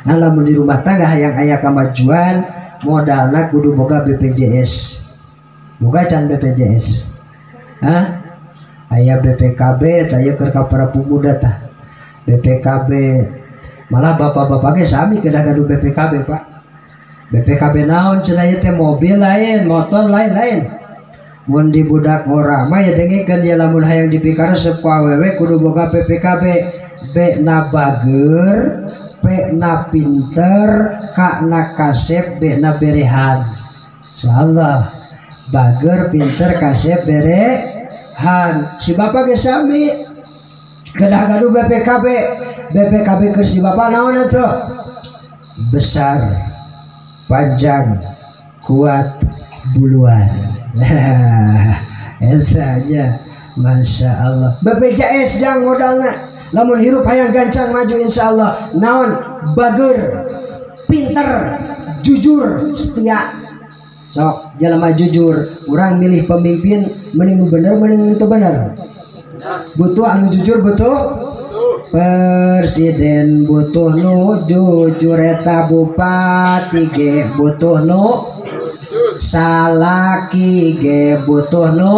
Lamun di rumah tangga yang aya kemajuan modalna kudu boga BPJS. Boga can BPJS. Aya BPKB taya keur ka para pemuda tah. BPKB malah bapak-bapak ge sami kedah gaduh BPKB, Pak. BPKB naon cenah ieu teh mobil lain, motor lain. Mun di budak ngora mah ya dengekeun dia lamun hayang dipikaresep ku awewe kudu boga BPKB. B na bager, P na pinter, K na kasep, B na berehan. Insyaallah bager, pinter, kasep, berehan. Si bapak ge sami kedah gaduh BPKB. BPKB keur si bapak naon atuh? Besar, panjang, kuat, buluan. Entahnya, masya Allah. BPJS jang modalna. Lamun hirup hayang gancang maju insya Allah. Naon bager, pinter, jujur, setia. Sok jelema jujur. Urang milih pemimpin mending bener mending itu bener. Butuh anu jujur butuh. Presiden butuh nu jujur eta bupati ge butuh nu salaki ge butuh nu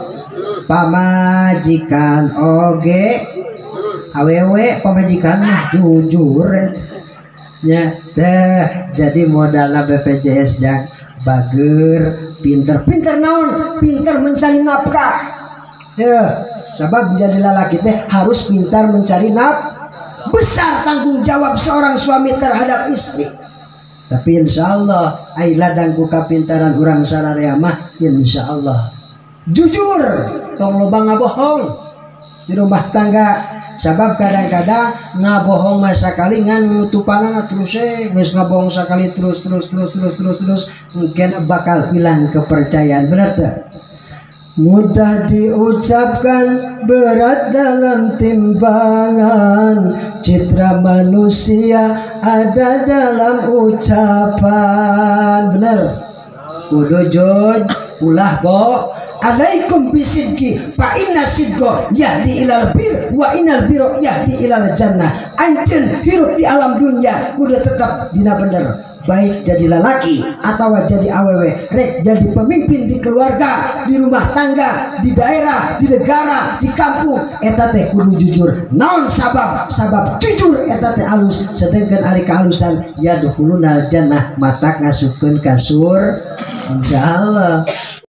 pamajikan oge awewe pamajikan mah jujur nya teh. Jadi modalna BPJS jang bager, pinter naon? Pinter mencari nafkah. Sebab menjadi lalaki teh harus pintar mencari besar tanggung jawab seorang suami terhadap istri. Tapi insya Allah ai ladang ku kapintaran urang sararea mah insya Allah jujur, tong loba ngabohong di rumah tangga. Sebab kadang-kadang ngabohong masa kali ngan nutupanana terus geus ngabohong sakali terus mungkin bakal hilang kepercayaan. Benar teh? Mudah diucapkan, berat dalam timbangan. Citra manusia ada dalam ucapan. Bener? Kudu jujur, ulah bo. Alaikum bisidqi fa inna sidqa yahdi ilal bir wa innal birra yahdi ilal jannah. Anjeun hirup di alam dunia kudu tetap dina bener. Baik jadi lelaki atau jadi awewe, rek jadi pemimpin di keluarga, di rumah tangga, di daerah, di negara, di kampung, eta teh kudu jujur. Naon sabab jujur eta teh alus, sedengkeun ari kahalusan yadkhulunal jannah matak ngasupkeun ka insyaallah.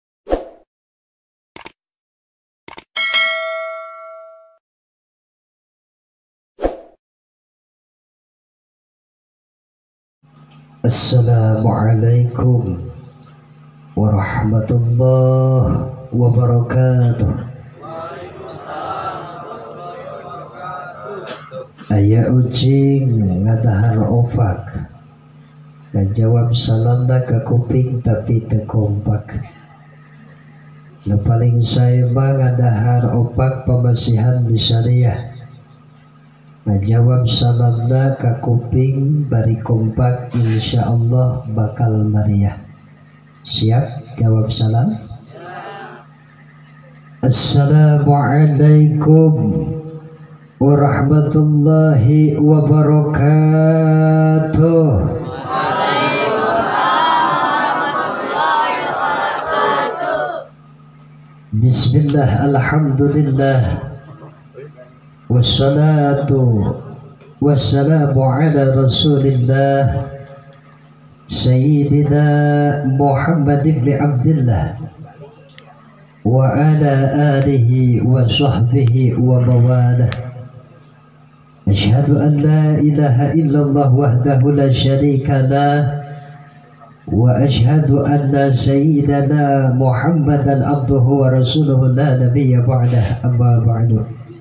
Assalamualaikum warahmatullahi wabarakatuh. Aya ucing ngadahar ofak, ngajawab salamna ke kuping tapi teu kompak. Nu paling sae mah ngadahar opak pamasihan di syariah. Ngajawab salamna ka kuping bari kompak insyaallah bakal meriah. Siap jawab salam? Assalamualaikum warahmatullahi wabarakatuh. Bismillah, alhamdulillah, wassalatu wassalamu ala rasulillah Sayyidina Muhammad ibn Abdullah wa ala alihi wa sahbihi wa mawalah. Ashhadu an la ilaha illallah wahdahu la syarika lah wa ashhadu anna sayyidana Muhammadan abduhu wa rasuluhu la nabiyya ba'dah, amma ba'du.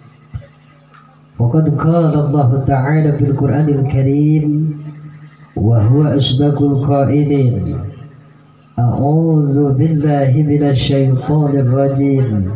Faqad qala Allah ta'ala fil Qur'anil Karim wa huwa asdaqul qailin. A'udzu billahi minasy syaithanir rajim.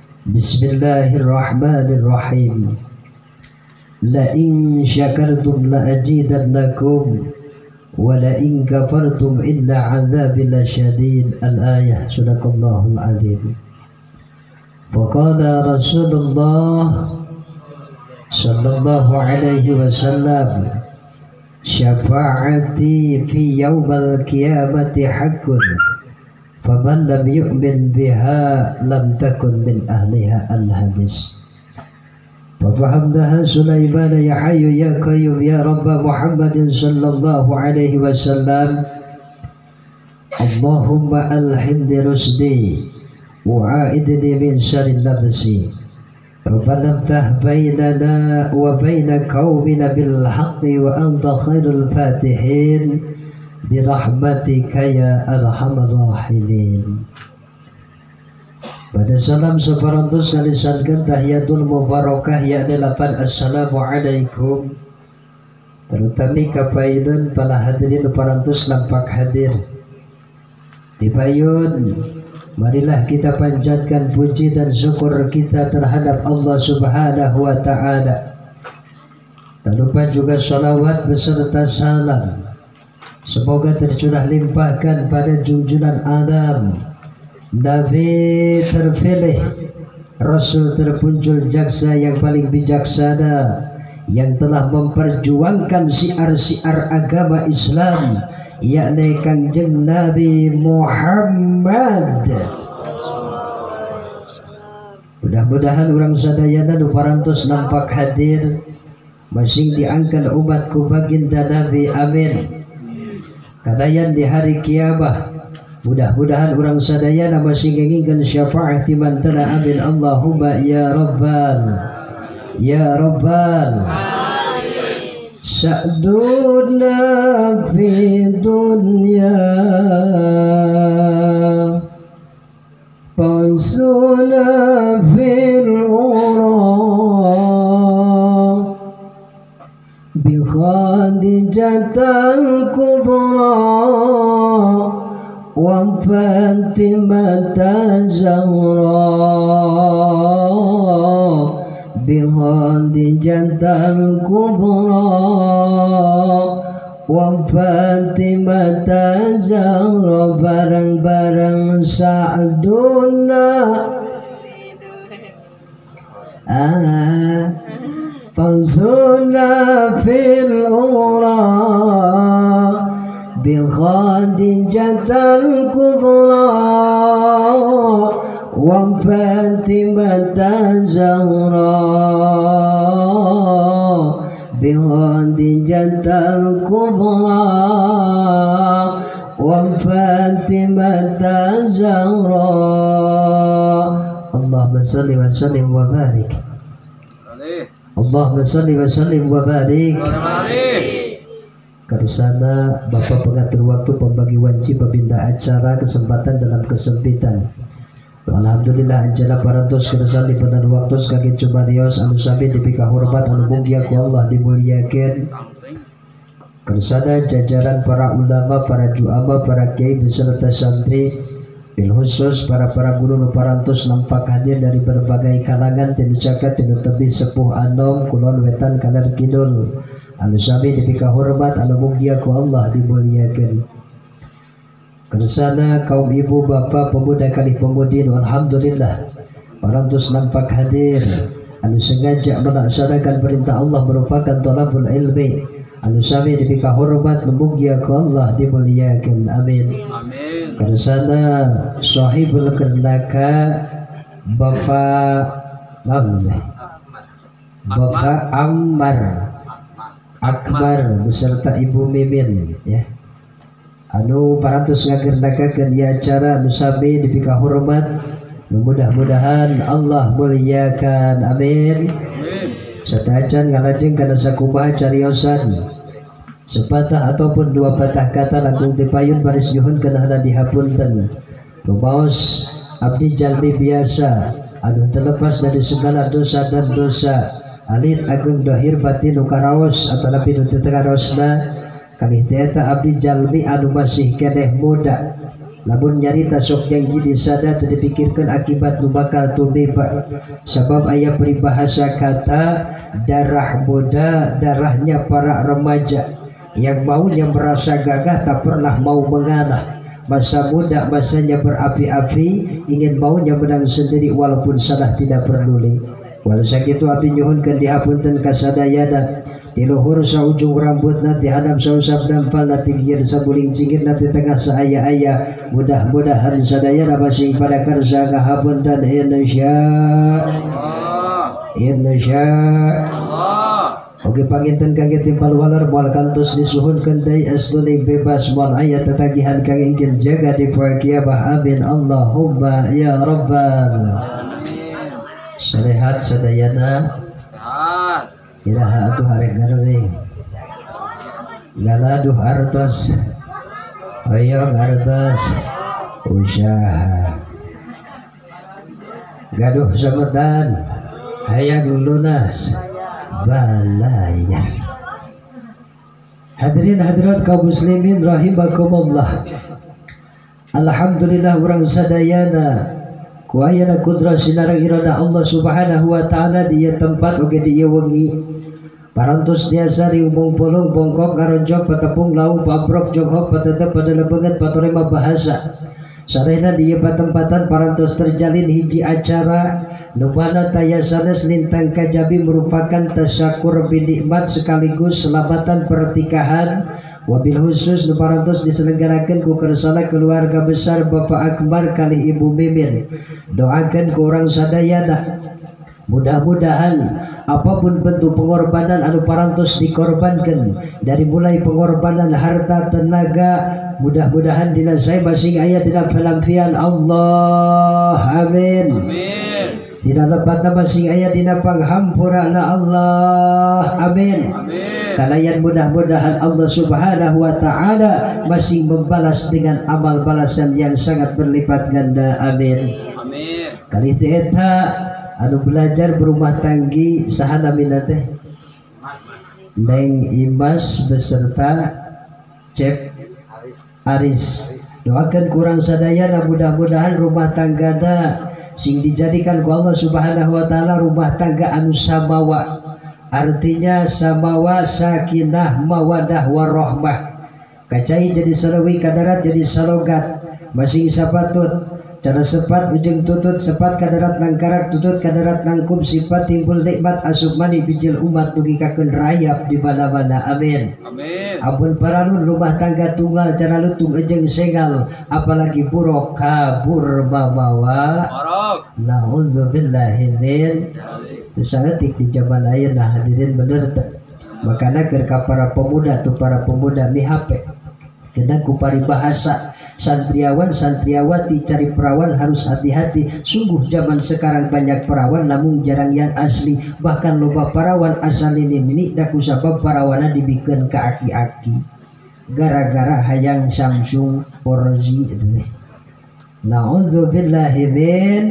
Bismillahirrahmanirrahim. La in syakartum la azidannakum wa la in kafartum inna 'adzabi lasyadid. Al-ayah. Sadaqallahul azim. Faqala Rasulullah sallallahu alaihi wasallam, syafaati fi yaumal qiyamati haqqun faman lam yu'min biha lam takun min ahliha. Al-hadis. Fafahamnaha Sulaiman ya hayyu ya qayyum ya Rabba Muhammadin sallallahu alaihi wasallam. Allahumma alhimni rusdi wa'idni min syarri nafsi. Rabbana ftah bainana wa baina qaumina bil haqqi wa anta khairul fatihin bi rahmatika ya arhamar rahimin. Pada salam separantos kalisankan tahiyatul mubarakah yakni lapan assalamualaikum. Terutama kapaidan para hadirin parantos lampak hadir. Dipayun, marilah kita panjatkan puji dan syukur kita terhadap Allah Subhanahu wa ta'ala. Tak lupa juga sholawat beserta salam semoga tercurah limpahkan pada junjungan alam, Nabi terpilih, Rasul terpuncul jaksa yang paling bijaksana, yang telah memperjuangkan syiar-syiar agama Islam, yakni Kangjeng Nabi Muhammad. Mudah-mudahan orang sadayana nu parantos nampak hadir masing diangkat umatku baginda Nabi, amin. Kadayan di hari kiamah, mudah-mudahan orang sadayana masing inginkan syafaat mantana, amin. Allahumma ya rabbal ya rabbal sa'duna fi dunya fansuna fil ura bi khadijatal kubra wa fatimata zahra bihadijatal kubra wa fatimata zahra. Barang-barang sa'duna fansuna fil ura bihadijatal kubra wa fatimata zahra bihadijatal kubra wa fatimata zahra. Allahumma salli wa sallim wa barik. Allahumma salli wa sallim wa barik. Karsana Bapak pengatur waktu, pembagi wanci, pembina acara, kesempatan dalam kesempitan. Alhamdulillah anjana parantos keresan di benar waktu sebagai cumarios anu sami dipika hormat anu mugia ku Allah dimuliakeun. Kersana jajaran para ulama, para juama, para kiai beserta santri, bil khusus para guru nu parantos nampak hadir dari berbagai kalangan tinu caket tinu tebih sepuh anom kulon wetan kaler kidul anu sami dipika hormat anu mugia ku Allah dimuliakeun. Kersana kaum ibu bapak pemuda kali pemudin, alhamdulillah parantos nampak hadir anu sengaja melaksanakan perintah Allah merupakan thalabul ilmi anu sami dipika hormat mugia ku Allah dimuliakeun, amin. Kersana sahibul kernaka Bapak Ammar Akbar beserta Ibu Mimin ya, anu parantos ngagernakakeun ieu acara anu sami dipika hormat, mudah-mudahan Allah muliakan, amin. Satajan ngalajeng kana sakumaha cariosan sepatah ataupun dua patah kata langkung dipayun baris nyuhun kana dihapunten. Rumaos abdi jalmi biasa anu terlepas dari segala dosa dan dosa, alit ageng dohir batin nu karaos atanapi nu teu karosna. Kali eta abdi jalmi anu masih keneh muda, lamun nyarita sok janji disada teu dipikirkeun akibat nu bakal tumiba. Sabab aya peribahasa kata darah muda darahnya para remaja, yang maunya merasa gagah tak pernah mau mengalah. Masa muda masanya berapi-api, ingin maunya menang sendiri walaupun salah tidak peduli. Walau sakitu abdi nyuhunkeun dihapunten kasadayana di luhur saujung rambut nanti hadap sausap dampal nanti gilir sabuling cingir nanti tengah seaya-aya mudah-mudahan sadayana masing pada karsa ngahapun dan Indonesia Oke panginten kangge timpal walar moal kantos disuhunkeun deui asluning bebas moal aya tatagihan kang ingin jaga di poe kiamah amin Allahumma ya rabbal sehat sadayana iraha atuh harek garing galaduh artos hoyong artos usaha gaduh samedan hayang lunas balaya. Hadirin hadirat kaum muslimin rahimakumullah. Alhamdulillah urang sadayana ku ayana kudrah sinarang iradah Allah Subhanahu wa taala di tempat oge di wengi parantos tiasa riumbung polong bongkok ngaronjok patepung laung pabrok jonghok patetep pada lebenget patorema bahasa sarehna di tempatan parantos terjalin hiji acara Nubana tayasanes lintang kajabi merupakan tasyakur binikmat sekaligus selamatan pertikahan wabil khusus nuparantos diselenggarakan ku kersana keluarga besar Bapak Akbar kali Ibu Mimin doakan ke orang sadayana mudah-mudahan apapun bentuk pengorbanan anu parantos dikorbankan dari mulai pengorbanan harta tenaga mudah-mudahan dina saya basing ayat dina pelampian Allah amin dina lepatna masing aya dina panghampurana Allah amin kalayan mudah-mudahan Allah Subhanahu wa taala masing membalas dengan amal balasan yang sangat berlipat ganda amin kali teh eta anu belajar berumah tanggi sahana mina teh Neng Imas beserta Cep Aris doakan kurang sadayana mudah-mudahan rumah tanggana sing dijadikan ku Allah Subhanahu wa taala rumah tangga anu samawa artinya samawa sakinah mawadah warahmah kacai jadi salewi kadarat jadi salogat masing sapatut cara sepat ujung tutut sepat kadarat nangkarak tutut kadarat nangkum sifat timbul nikmat asup mani bijil umat dugi kakeun rayap di mana-mana amin ampun paralun rumah tangga tunggal cara lutung ejeng sengal apalagi buruk kabur mamawa nauzubillahi min sangetik di zaman ayeuna hadirin bener teh makana keur ka para pemuda tuh para pemuda mihape kena ku paribahasa santriawan santriawati cari perawan harus hati-hati sungguh zaman sekarang banyak perawan namun jarang yang asli bahkan loba perawan asal ini da kusabab perawana dibikeun ka aki-aki gara-gara hayang Samsung 4G itu teh nauzubillahi min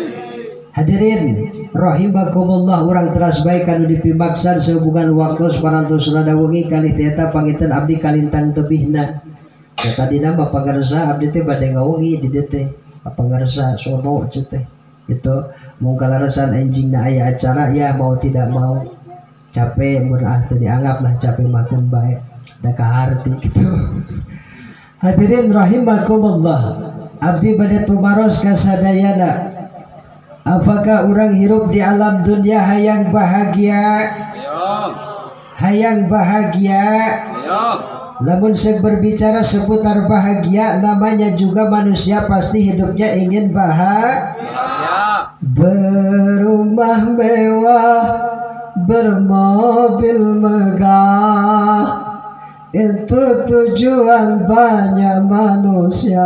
hadirin rahimakumullah urang teras baik anu dipimaksan sehubungan waktu parantos rada wengi kali eta panginten abdi kalintang tebihna tadi nama pangarsa abdi teh bade ngawengi di dieu teh pangarsa sono teh itu mung kalarasan enjingna aya acara ya mau tidak mau capek mun teu dianggap lah capek makan bae da kaharti gitu hadirin rahimakumullah abdi bade tumaros ka sadayana apakah orang hirup di alam dunia hayang bahagia hayang bahagia namun saya berbicara seputar bahagia namanya juga manusia pasti hidupnya ingin bahagia berumah mewah bermobil megah itu tujuan banyak manusia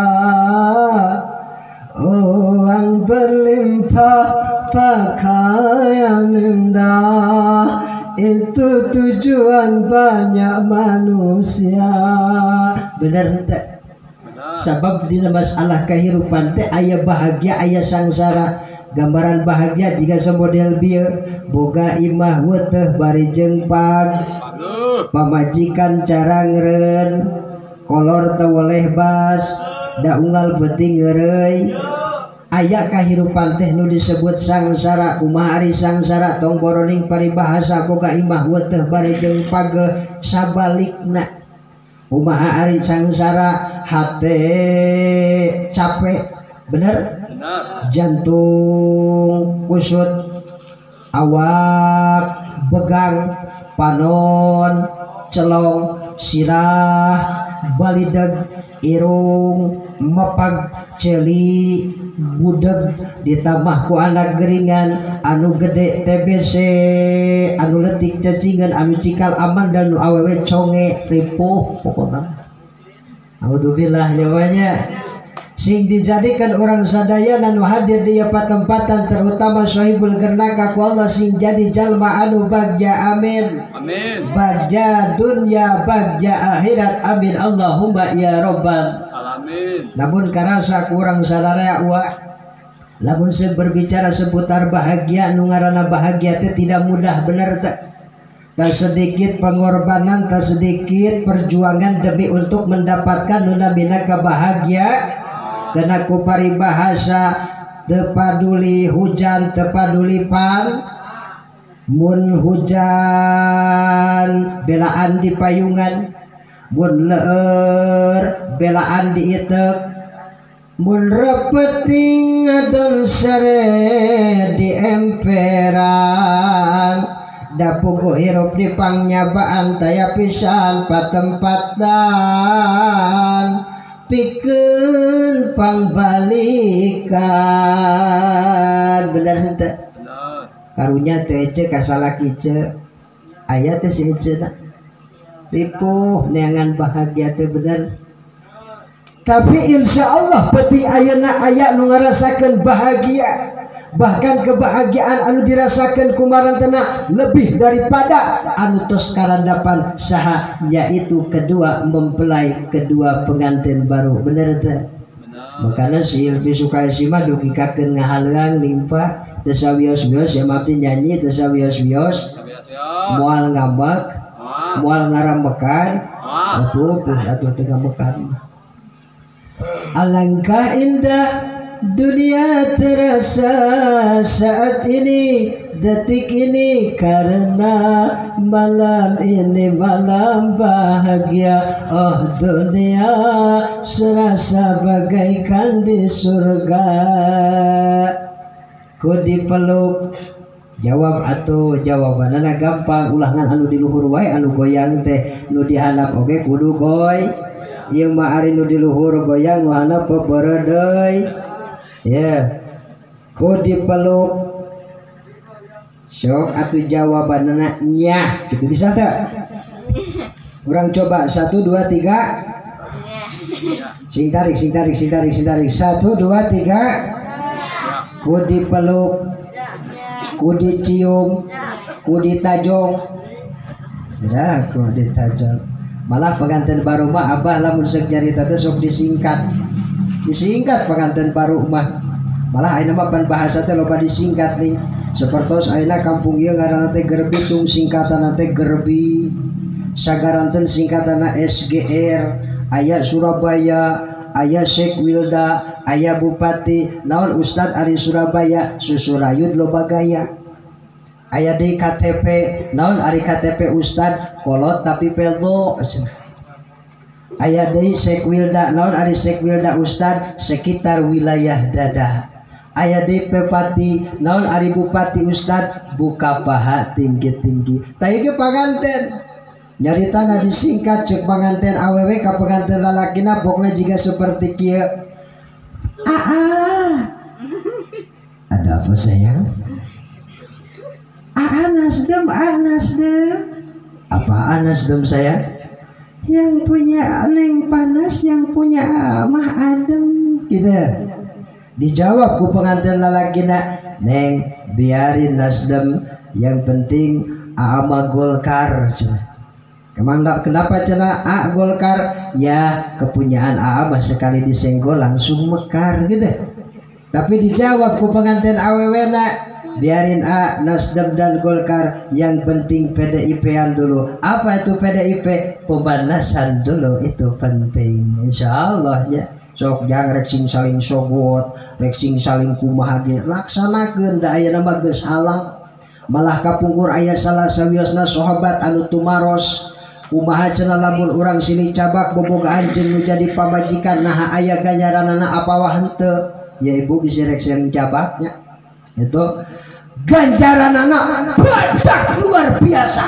uang berlimpah pakaian indah itu tujuan banyak manusia benar tak? Sebab di masalah kehidupan teh aya bahagia aya sangsara gambaran bahagia jika semodel bieu boga imah weuteuh bari jeung pag pamajikan carangreun kolor teu weleh bas da unggal penting ngeureui aya kahirupan teh nu disebut sangsara kumaha ari sangsara tong boroning paribahasa boga imah weuteuh bari jeung page sabalikna kumaha ari sangsara hate capek bener jantung kusut awak begang panon celong sirah balideg irung mepag celi budeg ditambah ku anak geringan anu gede TBC anu letik cacingan anu cikal aman dan nu awewe conge ripuh pokoknya. Alhamdulillah nyawanya sing dijadikan orang sadaya anu hadir di tempatan terutama sahibul gernaka ku Allah sing jadi jalma anu bagja amin bagja dunya bagja akhirat amin Allahumma ya rabbal alamin. Namun karasa kurang sadaya wa lamun berbicara seputar bahagia nu ngaranna bahagia teh tidak mudah bener teh. Tak sedikit pengorbanan, tak sedikit perjuangan demi untuk mendapatkan nunamina kebahagia. Karena ku paribahasa tepaduli hujan tepaduli pan mun hujan belaan di payungan mun leur belaan di itek mun repeting adon sere di emperan dapuku hirup di pangyabaan taya pisan patempatan pikeun pangbalikan bener henteu karunya teh ece kasalaki ce aya teh si ece ripuh neangan bahagia teh bener. Tapi insya Allah peti ayeuna aya nu ngarasakeun bahagia. Bahkan kebahagiaan anu dirasakan kumaran tenang lebih daripada anu tos karandapan saha yaitu kedua mempelai kedua pengantin baru bener teh. Makanya si Ilfi Sukaisi mah dukikakeun ngahaleang nimpa teu sawios-wios ya maafin nyanyi teu sawios-wios moal ngambek moal ngarambekan atuh teu ngambekan. Alangkah indah dunia terasa saat ini detik ini karena malam ini malam bahagia. Oh dunia serasa bagaikan di surga ku dipeluk. Jawab atuh jawabanana gampang ulangan anu di luhur wae anu goyang teh nu dihandap oge kudu goy ieu mah ari nu di luhur goyang nu handap bebeureuh deui. Ya, ku dipeluk. Sok atuh jawabanana nya, gitu bisa tak? Urang coba 1 2 3. Sing tarik. 1 2 3. Ku dipeluk, ku dicium, ku ditajong. Ya, ku ditajong. Malah pengantin baru mah abah lamun seuk nyarita teh sok disingkat pengantin baru mah malah ayeuna mah pan bahasa teh loba disingkat nih sapertos ayeuna kampung ieu ngaranna teh Gerbi tung singkatanna teh Gerbi sagaranteun singkatanna SGR aya Surabaya aya Syekh Wilda aya Bupati naon Ustad Ari Surabaya Susurayud loba gaya aya di KTP naon Ari KTP Ustad kolot tapi pelbo aya deui Syekh Wilda naon ari Syekh Wilda Ustad sekitar wilayah dada aya deui Bupati naon ari Bupati Ustad buka paha tinggi-tinggi tah ieu panganten nyaritana disingkat cek panganten awewe ka panganten lalakina pokna jiga seperti kieu. Ada apa sayang? Nasdem apaan Nasdem sayang? Yang punya neng panas, yang punya mah adem gitu. Dijawab ku pengantin lalakina, neng biarin Nasdem, yang penting ama Golkar. Kenapa cina A Golkar? Ya kepunyaan A mah sekali disenggol langsung mekar gitu. Tapi dijawab ku pengantin awewena, biarin A Nasdem dan Golkar, yang penting PDIP-an dulu. Apa itu PDIP? Pemanasan dulu itu penting. Insyaallah ya. Sok jangan reksing saling sogot, reksing saling kumaha ge laksanakeun da aya nama geus halang. Malah kapungkur aya salah sawiosna sahabat anu tumaros kumaha cenah lamun urang silih cabak boboga anjeun nu jadi pamajikan nah aya ganjaranana apa wah henteu. Ya ibu bisa rek saling cabaknya. Itu ganjaran anak badak luar biasa.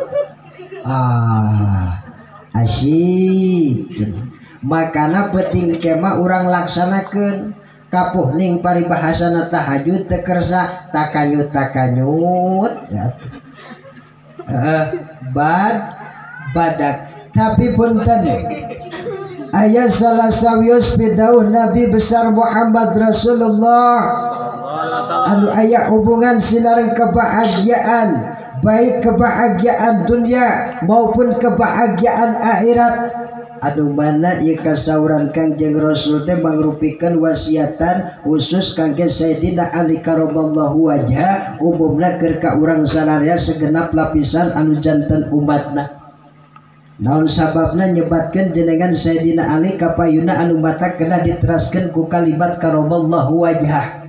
Asyik. Makana penting kema orang laksanakan kapuh ning paribahasana tahajud tekersa takanyut badak. Tapi punten ayat salah sawios bidauh Nabi besar Muhammad Rasulullah anu ayat hubungan silarang kebahagiaan, baik kebahagiaan dunia maupun kebahagiaan akhirat. Aduh mana ieu kasauran Kangjeng Rasul teh mangrupikeun wasiatan khusus kangge Sayyidina Ali karramallahu wajha umumna keur ka urang sadaya segenap lapisan anu janten umatna. Naon sababna nyebatkeun jenengan Sayyidina Ali kapayuna anu mata kena diteraskeun ku kalimat karramallahu wajha.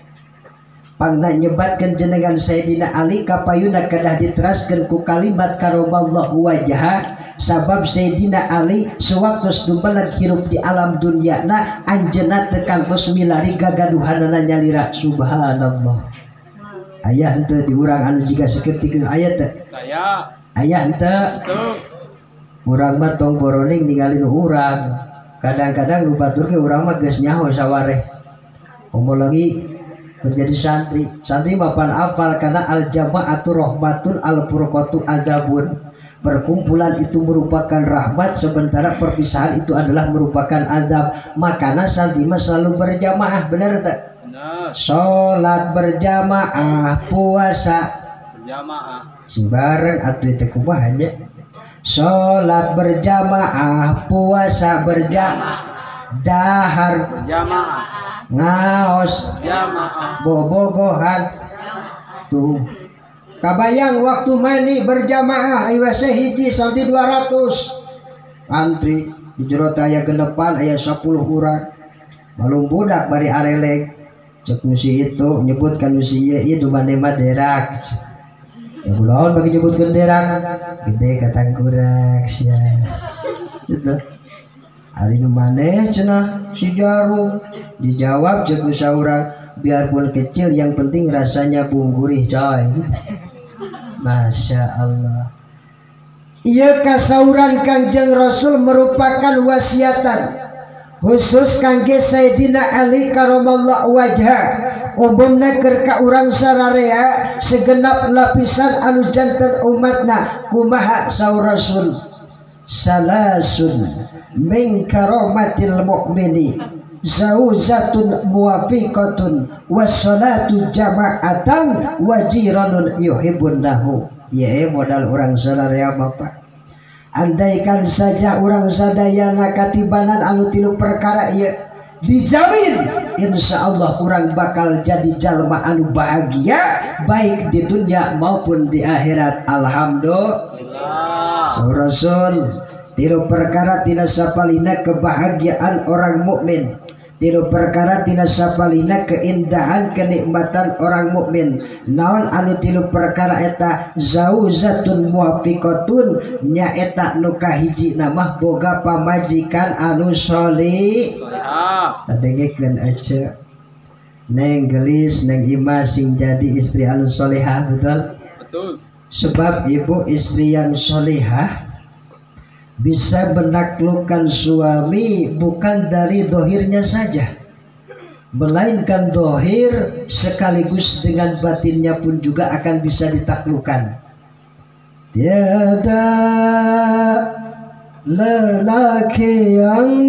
Pangna nyebatkeun jenengan Sayyidina Ali kapayuna kedah diteraskeun ku kalimat karramallahu wajha. Sabab Sayyidina Ali sewaktu dumbalan hirup di alam dunia na anjeunna teu kantos milari gagaduhanana nyalira subhanallah. Aya henteu di urang anu jiga sakeutikeun aya teu? Aya henteu? Urang mah tong boroning ninggalin urang. Kadang-kadang nu batur ge urang mah geus nyaho sawareh. Komo lagi menjadi santri mah pan afal kana al jama'atu rahmatun al furqatu adabun. Perkumpulan itu merupakan rahmat sementara perpisahan itu adalah merupakan adab. Makanya santri mah selalu berjamaah, benar tak? Sholat berjamaah, puasa berjamaah. Sembarang atuh teh kumaha nya? Sholat berjamaah, puasa berjamaah, dahar berjamaah, ngaos berjamaah, bobogohan tuh. Kabayang waktu mani berjamaah iwase hiji sampai 200 antri di jero aya genepan aya 10 urang malum budak bari arelek cek nusi itu nyebutkan nusi ieu dumane mah derak ya kunaon bagi nyebutkeun derak gede katangkurak sia gitu ari nu maneh cenah si Jarum dijawab cek nu saurang biarpun kecil yang penting rasanya bunggurih coy. Masya Allah. Ia kasauran Kangjeng Rasul merupakan wasiatan khusus kangge Sayyidina Ali karramallahu wajha umumna keur ka urang sararea segenap lapisan anu janten umatna. Kumaha saur Rasul? Salasun min karamatil mu'mini zauzatun muwafiqatun wassalatu jama'atan wajiranun yuhibbun lahu. Ya modal orang sadaya Bapak. Andaikan saja orang sadayana katibanan anu tilu perkara ieu dijamin insyaallah orang bakal jadi jalma anu bahagia baik di dunia maupun di akhirat. Alhamdulillah. So Rasul tilu perkara tina sapalina kebahagiaan orang mukmin, tilu perkara tina sapalina keindahan kenikmatan orang mukmin. Naon anu tilu perkara eta? Zauzatun muwafiqatun nya eta nu kahiji namah boga pamajikan anu sholih. Tadengekeun aja neng gelis neng ima sing jadi istri anu solehah. Betul? Betul. Sebab ibu istri yang solehah bisa menaklukkan suami bukan dari dohirnya saja, melainkan dohir sekaligus dengan batinnya pun juga akan bisa ditaklukkan. Tiada lelaki yang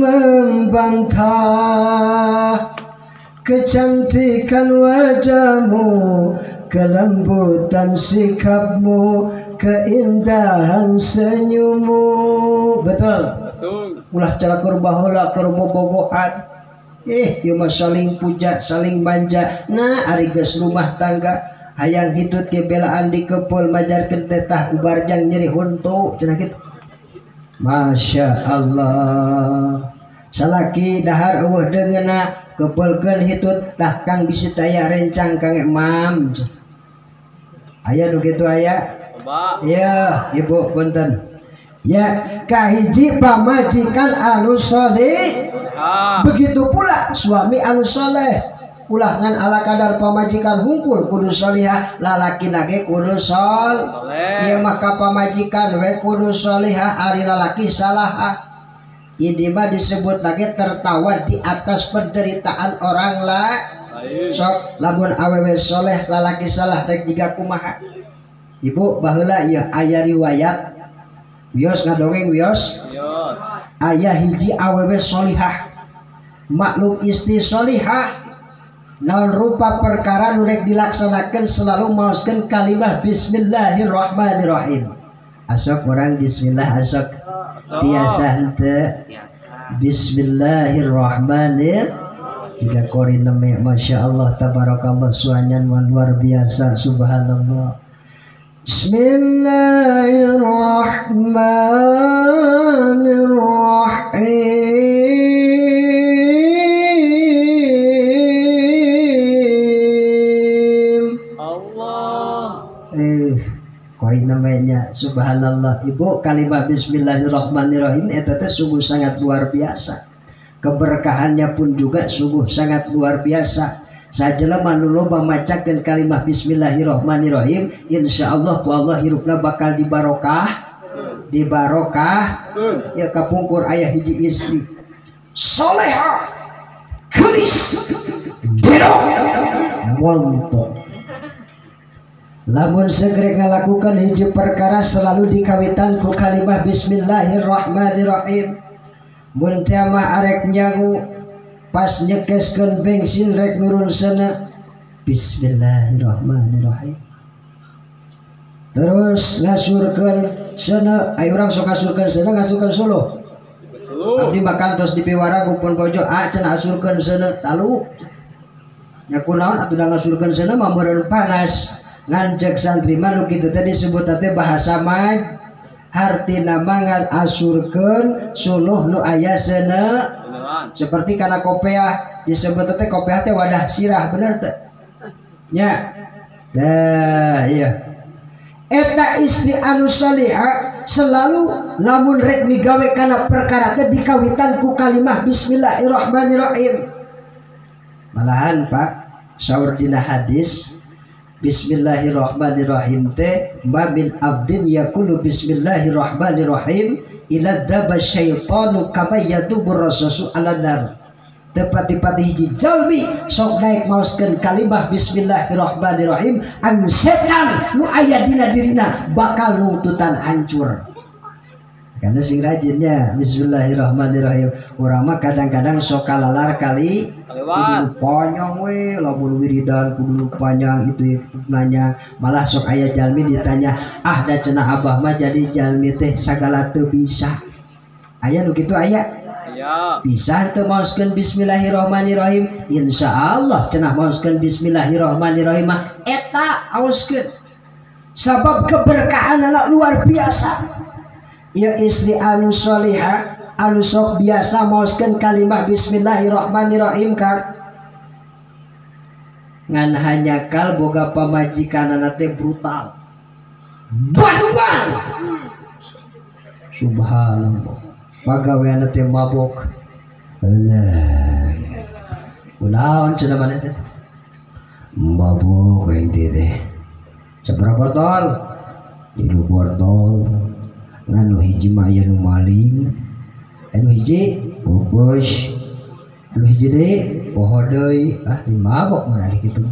membantah kecantikan wajahmu, kelembutan sikapmu, keindahan senyummu. Betul. Ulah cara keur baheula keur bobogohan. Ieu mah saling puja, saling manja. Nah, ari geus rumah tangga hayang hitut ke belaan di kepeul majarkeun tetah ubarjang nyeri huntu cenah kitu. Masya Allah. Salaki dahar eueuh deungeuna kepeulkeun hitut tah Kang bisi taya rencang Kang Imam. Aya nu kitu aya? Ya, Ibu punten. Ya, kahiji pamajikan anu sholih, begitu pula suami anu soleh. ulah ngan ala kadar pamajikan hungkul kudu solihah lalaki nage kudu sol ieu mah ka pamajikan we kudu solihah ari lalaki salaha. Ini mah disebut lagi tertawa di atas penderitaan orang lain. Sok lamun awewe soleh lalaki salah rek jiga kumaha. Ibu baheula ieu aya riwayat wios ngadongeng wios aya hiji awewe solihah maklum istri solihah naon rupa perkara nu rek dilaksanakeun selalu maoskeun kalimah bismillahirrahmanirrahim. Asok orang bismillah asok biasa henteu bismillahirrahmanirrahim jika korin neme masya Allah tabarakallah suanyan luar biasa subhanallah. Bismillahirrahmanirrahim Allah kori namanya subhanallah. Ibu kalimat bismillahirrahmanirrahim eta teh sungguh sangat luar biasa, keberkahannya pun juga sungguh sangat luar biasa. Sajalah manulo memacakeun kalimat bismillahirrahmanirrahim insyaallah ku Allah hirupna bakal dibarokah ya kapungkur aya hiji istri solehah gelis dedok montok lamun segera ngalakukan hiji perkara selalu dikawitan ku kalimah bismillahirrahmanirrahim. Mun teh mah arek nyangu pas nyekeskeun bensin rek nurun sana bismillahirrahmanirrahim. Terus ngasurkeun sana aya urang sok ngasurkeun sana ngasurkeun solo. Abdi makan tos di piwara kupun bojo cenah asurkeun sana talu. Nya kunaon atuh ngasurkeun sana mah meureun panas. Ngancek santri mah kitu teh disebut teh bahasa maj hartina mah asurkeun suluh nu aya seuneu seperti kana kopiah disebut teh kopiah teh wadah sirah bener teh nya dah iya eta istri anu salihah selalu lamun rek migawe kana perkara teh dikawitan ku kalimah bismillahirrahmanirrahim. Malahan Pak saur dina hadis bismillahirrahmanirrahim teh ma min abdin yaqulu bismillahirrahmanirrahim ila daba syaitanu kama yadubur rasasu ala nar. Tepati-pati hiji jalmi sok naik maoskeun kalimah bismillahirrahmanirrahim anu setan nu aya dina dirina bakal nuntutan hancur. Karena sing rajinnya bismillahirrahmanirrahim urang mah kadang-kadang sok kalalar kali kudu panjang we lamun wiridan kudu panjang itu nanya malah sok aya jalmi ditanya ah da cenah abah mah jadi jalmi teh sagala teu bisa aya nu kitu aya bisa teu maoskeun bismillahirrahmanirrahim insyaallah cenah maoskeun bismillahirrahmanirrahim mah eta aoskeun sabab keberkahan anak luar biasa. Ya istri anu solihah anu sok biasa maoskeun kalimah bismillahirrahmanirrahim kang ngan hanya kal boga pamajikanana teh brutal Bandungan subhanallah pagaweana teh mabok Allah kunaon cenah maneh teh mabok we teh saberapa botol 3 botol nganu hiji mah aya nu maling anu hiji bungkus anu hiji deui poho deui mabok mah ari kitu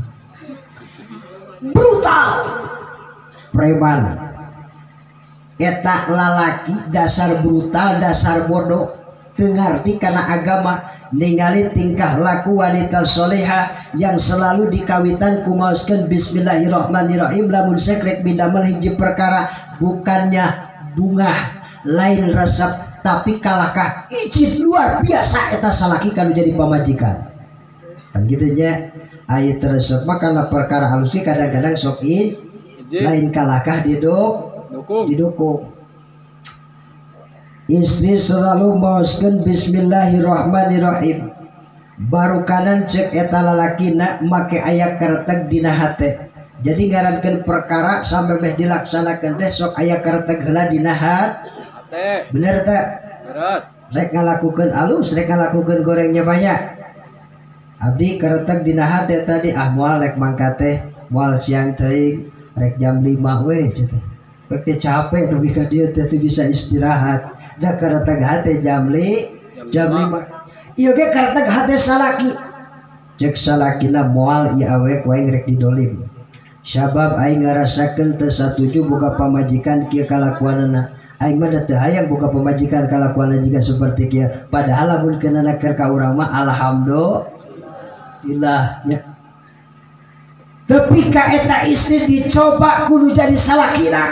brutal preman eta lalaki dasar brutal dasar bodoh teu ngarti kana agama ningali tingkah laku wanita solehah yang selalu dikawitan kumaoskeun bismillahirrahmanirrahim lamun sekrek bidamel hiji perkara bukannya bunga lain resep tapi kalahkah ijin luar biasa eta salaki kalau jadi pamajikan kan gitu nya aya resep mah kana perkara halus kadang-kadang sok lain kalahkah didukung. Istri selalu maoskeun bismillahirrahmanirrahim baru kanan cek eta lalakina make aya kareteg dina hate. Jadi ngarankeun perkara sampai meh dilaksanakeun teh sok aya kareteg heula dina hate. Bener teh? Beres. Rek ngalakukeun alus, rek ngalakukeun gorengnya banyak. abdi karetek dina hate tadi moal rek mangkat teh moal siang teuing rek jam 5 we cenah rek capek dugi ka dieu teh bisa istirahat da karetek hate jam 5 ieu ge karetek hate salaki cek salakina moal ieu awe ku aing rek didolim sabab aing ngarasakeun teu satuju boga pamajikan kieu kalakuanana aing mah teu hayang boga pamajikan kalakuanana jika seperti kieu padahal lamun keunana keur ka urang mah alhamdulillah nya tapi ka eta istri dicoba kudu jadi salakina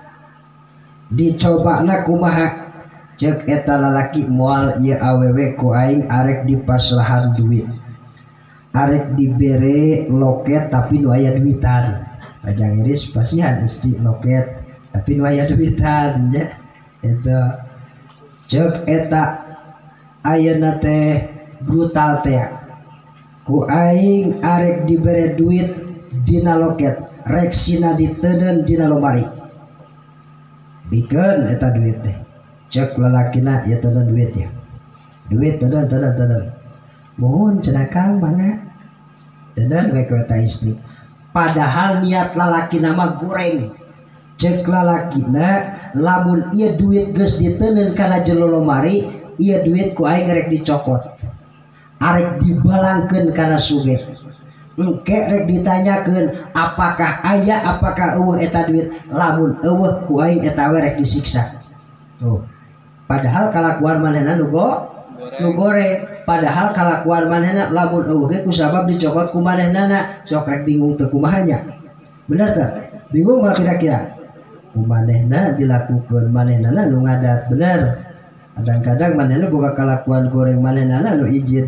dicobana kumaha cek eta lalaki moal ieu awewe ku aing arek dipasrahan duit arek dibere loket tapi nu aya duitan aja ngiris pasihan istri loket tapi nu aya duitan nya eta cek eta ayeuna teh brutal teh ku aing arek dibere duit dina loket rek sina diteudeun dina lomari bikeun eta duit teh cek lalakina ya teudeun duit ya duit teudeun mohon cenah Kang mangga dan we eta istri padahal niat lalaki nama goreng cek lalakina lamun ieu duit geus diteuneun kana jero lomari ieu duit ku aing rek dicokot arek dibalangkeun kana suge engke rek ditanyakeun apakah aya apakah eueuh eta duit lamun eueuh ku aing eta we rek disiksa tuh padahal kalakuan manehna nu goreng padahal kalakuan manehna lamun eueuh ge kusabab dicokot ku manehna sok rek bingung teu kumahanya bener teh bingung mah kira-kira ku manehna dilakukeun manehna nu ngadat bener kadang-kadang manehna boga kalakuan goreng manehna nu ijid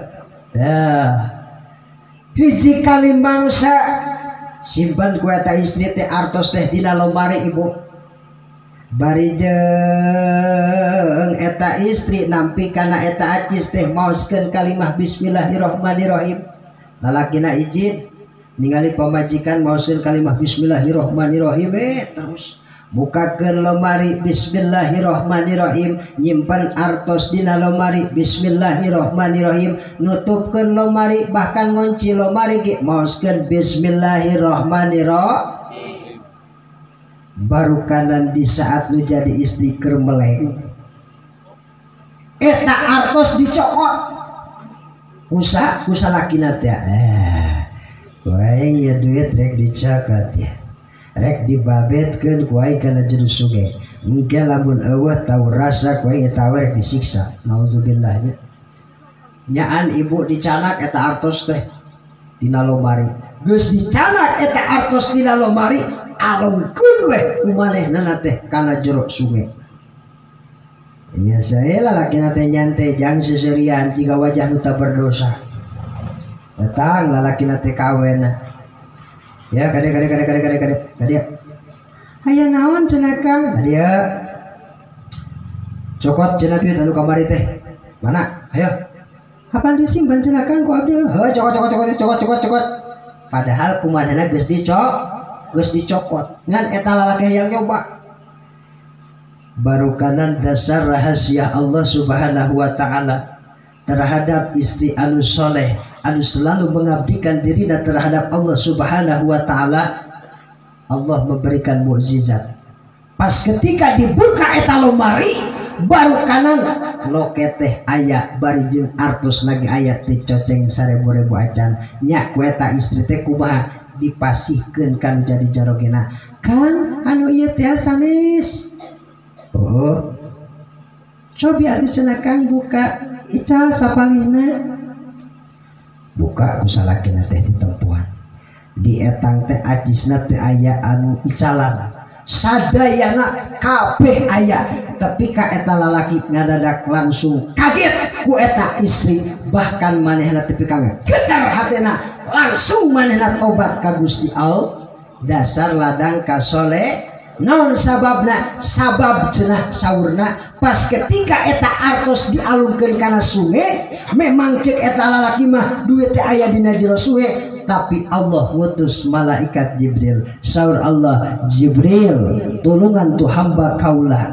hiji kali mangsa simpan ku eta istri teh artos teh dina lomari ibu bari jeung eta istri nampi kana eta acis teh maoskeun kalimah bismillahirrahmanirrahim lalakina ijid ningali pamajikan maoskeun kalimah bismillahirrahmanirrahim terus bukakeun lomari bismillahirrahmanirrahim nyimpen artos dina lomari bismillahirrahmanirrahim nutupkeun lomari bahkan ngunci lomari ge maoskeun bismillahirrahmanirrahim baru kanan di saat lu jadi istri keur meleng eta artos dicokot kusalakina teh ku aing ya duit rek dicokot ya rek dibabetkeun ku aing kana jero suge engke lamun eueuh tau rasa ku aing eta rek disiksa naudzubillah nyaan ibu dicanak eta artos teh dina lomari geus dicanak eta artos dina lomari alungkeun we kumanehna teh kana jero sungai iya saya lalakina teh nyantai jang seserian jika wajah nu teu berdosa datang lalakina teh kawen ya kade aya naon cenah Kang dia cokot cenah duit anu kamari teh mana ayo kapan disimpan cenah Kang ku abdi heuh cokot padahal kumanehna geus dicokot ngan eta lalaki yang nyoba baru kanan dasar rahasia Allah subhanahu wa ta'ala terhadap istri anu soleh anu selalu mengabdikan dirinya terhadap Allah subhanahu wa ta'ala Allah memberikan mukjizat pas ketika dibuka eta lomari baru kanan loket teh aya bari jeung artos lagi aya teh coceng 1000 acan nya ku eta istri teh kumaha dipasihkeun kan jadi jarogena Kang anu ieu teh sanes oh cobi atuh cenah Kang buka ical sapalihna buka ku salakina teh ditempuhan di etang teh acisna teh aya anu icalan sadayana kabeh aya tapi ka eta lalaki ngadadak langsung kaget ku eta istri bahkan manehna teh pikang gedar hatena langsung manehna tobat ka Gusti Allah dasar ladang kasole non sababna sabab cenah saurna pas ketika eta artos dialungkeun kana sungai memang cek eta lalaki mah duit teh aya dina jero sungai tapi Allah ngutus malaikat Jibril saur Allah Jibril tulungan tu hamba kaulah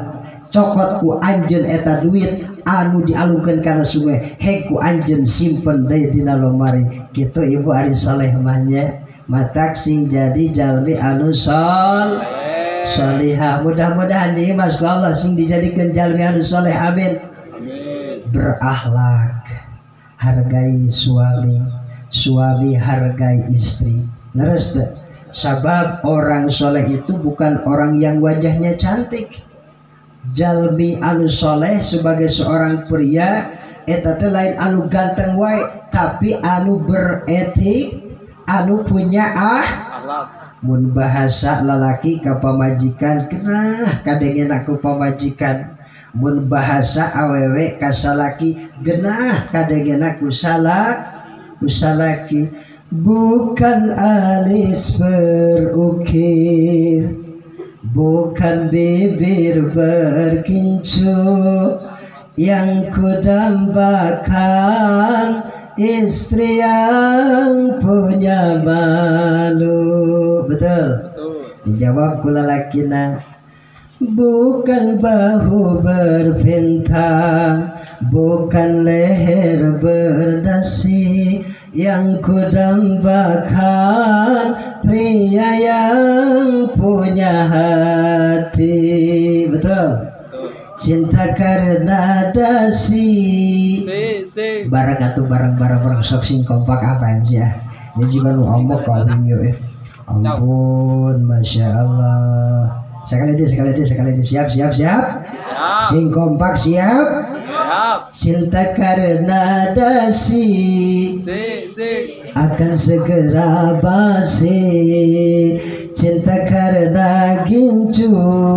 cokot ku anjeun eta duit anu dialungkeun kana sungai hek ku anjeun simpen deui dina lomari. Kitu ibu ari saleh mah nya matak sing jadi jalmi anu salihah. Mudah-mudahan di Mas Allah sing dijadikan jalmi anu saleh. Amin. Berakhlak, hargai suami hargai istri. Leres teh? Sabab orang soleh itu bukan orang yang wajahnya cantik. Jalmi anu soleh sebagai seorang pria eta teh lain anu ganteng wae, tapi anu beretik, anu punya mun bahasa lalaki ka pamajikan kenah kadengena ku pamajikan, mun bahasa awewe ka salaki genah kadengena ku salaki. Bukan alis berukir, bukan bibir berkincu, yang kudambakan istri yang punya malu. Betul? Dijawab kula lakina. Bukan bahu berbintang, bukan leher berdasi, yang kudambakan pria yang punya hati. Betul? Cinta karena dasi. Barang atau barang sok sing kompak apa ya? Ya juga lu omok kawin yuk. Ampun, masya Allah. Sekali dia siap. Sing kompak siap. Cinta karena dasi akan segera basi, cinta karena gincu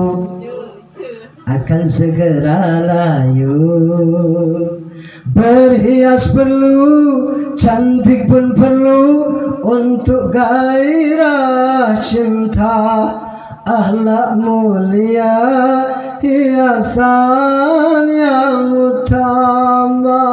akan segera layu. Berhias perlu, cantik pun perlu untuk gairah cinta. Akhlak mulia hiasan yang utama.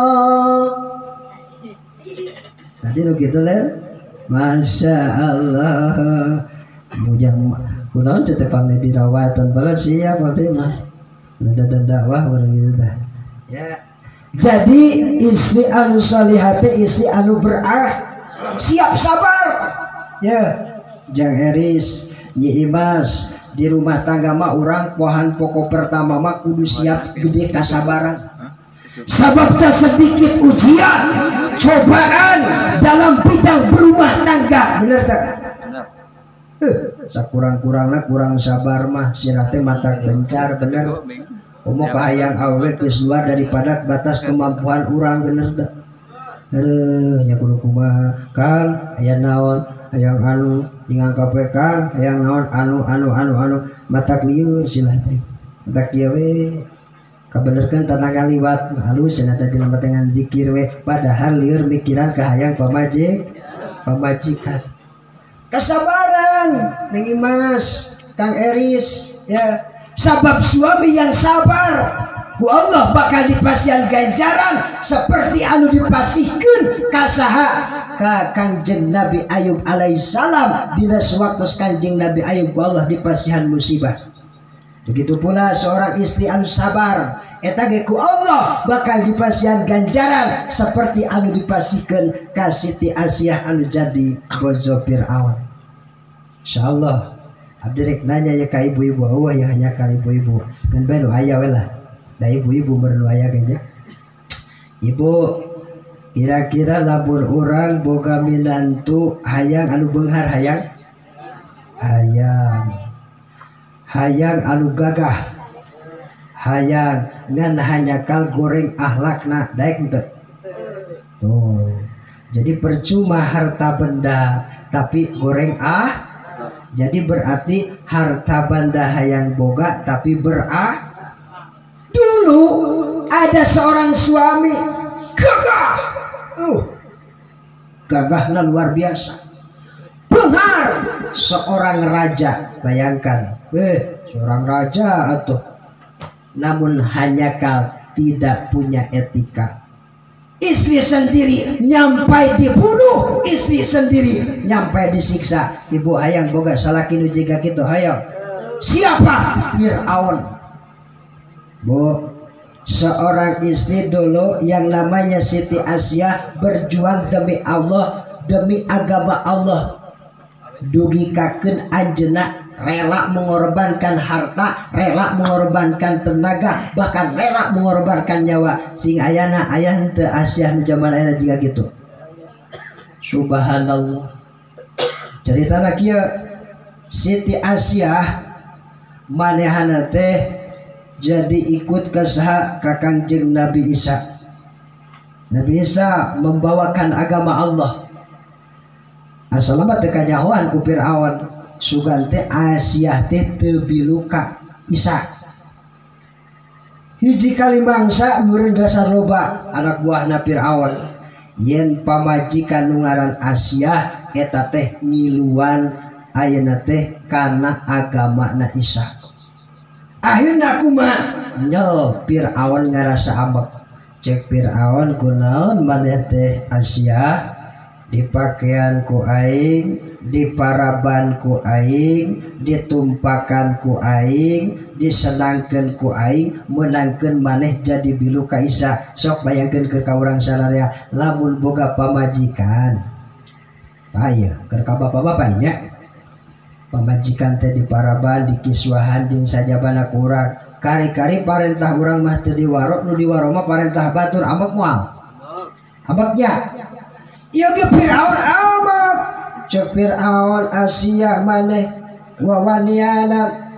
Tadi lo gitu len, masya Allah. Mujang kunaon cetepan dirawatan, padahal siap apa mah. Ada dakwah bareng gitu dah. Ya. Jadi istri anu salihate, istri anu siap sabar. Ya, Jang Eris, Nyi Imas, di rumah tangga mah orang pohan pokok pertama mah kudu siap gede kasabaran. Sabab tak sedikit ujian, cobaan dalam bidang berumah tangga. Bener tak? Sakurang-kurangna kurang sabar mah sirate mata bencar. Bener. Omong kahayang awe geus luar daripada batas kemampuan orang. Bener tak? Nya kudu kumaha Kang aya naon hayang anu dengan KPK yang naon anu mata liur silah teh mata kieu we kabenerkeun tanaga liwat halus cenah teh jelema teh ngan zikir we padahal lieur mikiran ka hayang pamajikan. Kesabaran Neng Imas, Kang Eris ya, sabab suami yang sabar ku Allah bakal dipasihan ganjaran seperti anu dipasihkeun ka saha ka Kangjeng Nabi Ayub alaihissalam dina sewaktu Kangjeng Nabi Ayub ku Allah dipasihan musibah. Begitu pula seorang istri anu sabar eta ge ku Allah bakal dipasihan ganjaran seperti anu dipasihkeun ka Siti Asiyah anu jadi bojo Firaun. Insyaallah abdi rek nanya ya ka ibu-ibu eueuh ya hanya ka ibu-ibu kan bae nu aya we lah. Da ibu-ibu berluaya kayaknya. Ibu, kira-kira labur orang boga minantu hayang anu beunghar hayang anu gagah, hayang ngan hanya kal goreng akhlakna daek henteu. Tuh. Jadi percuma harta benda tapi goreng jadi berarti harta benda hayang boga tapi Dulu ada seorang suami gagah, gagahnya luar biasa, beunghar seorang raja. Bayangkan, seorang raja atuh, namun hanya tidak punya etika. Istri sendiri nyampai dibunuh, istri sendiri nyampai disiksa. Ibu hayang boga salaki nu jiga kitu hayang. Siapa? Firaun. Bu, seorang istri dulu yang namanya Siti Asiyah berjuang demi Allah, demi agama Allah. Dugi kaken anjeuna rela mengorbankan harta, rela mengorbankan tenaga, bahkan rela mengorbankan nyawa. Sing ayana ayah teu Asiyah nu zaman ayeuna jiga gitu. Subhanallah. Cerita lagi ya, Siti Asiyah manehana teh jadi ikut ke saha ka Kangjeng Nabi Isa. Nabi Isa membawakan agama Allah. Asalna teh kanyahoan ku Firaun, sugan teh Asiyah teh teu biluka Isa. Hiji kali mangsa meureun dasar loba anak buahna Firaun. Yen pamajikan nu ngaran Asiyah eta teh ngiluan ayeuna teh kana agamana Isa. Akhirna kumaha? Nyo Firaun ngarasa ambek. Cek Firaun kunaon maneh teh Asiyah? Dipakaian ku aing, diparaban ku aing, ditumpakan ku aing, disenangkeun ku aing, menangkeun maneh jadi bilu ka Isa. Sok bayangkeun ke ka urang salaria lamun boga pamajikan. Aya keur ka bapak-bapak nya. Pamajikan teh diparaban, dikiswahan jeung sajabana ku urang. Kari-kari parentah urang mah teu diwaro, nu diwaro mah parentah batur ambek moal. Ambeknya ieu ge Firaun amat. Cek Firaun Asiyah maneh wawaniana.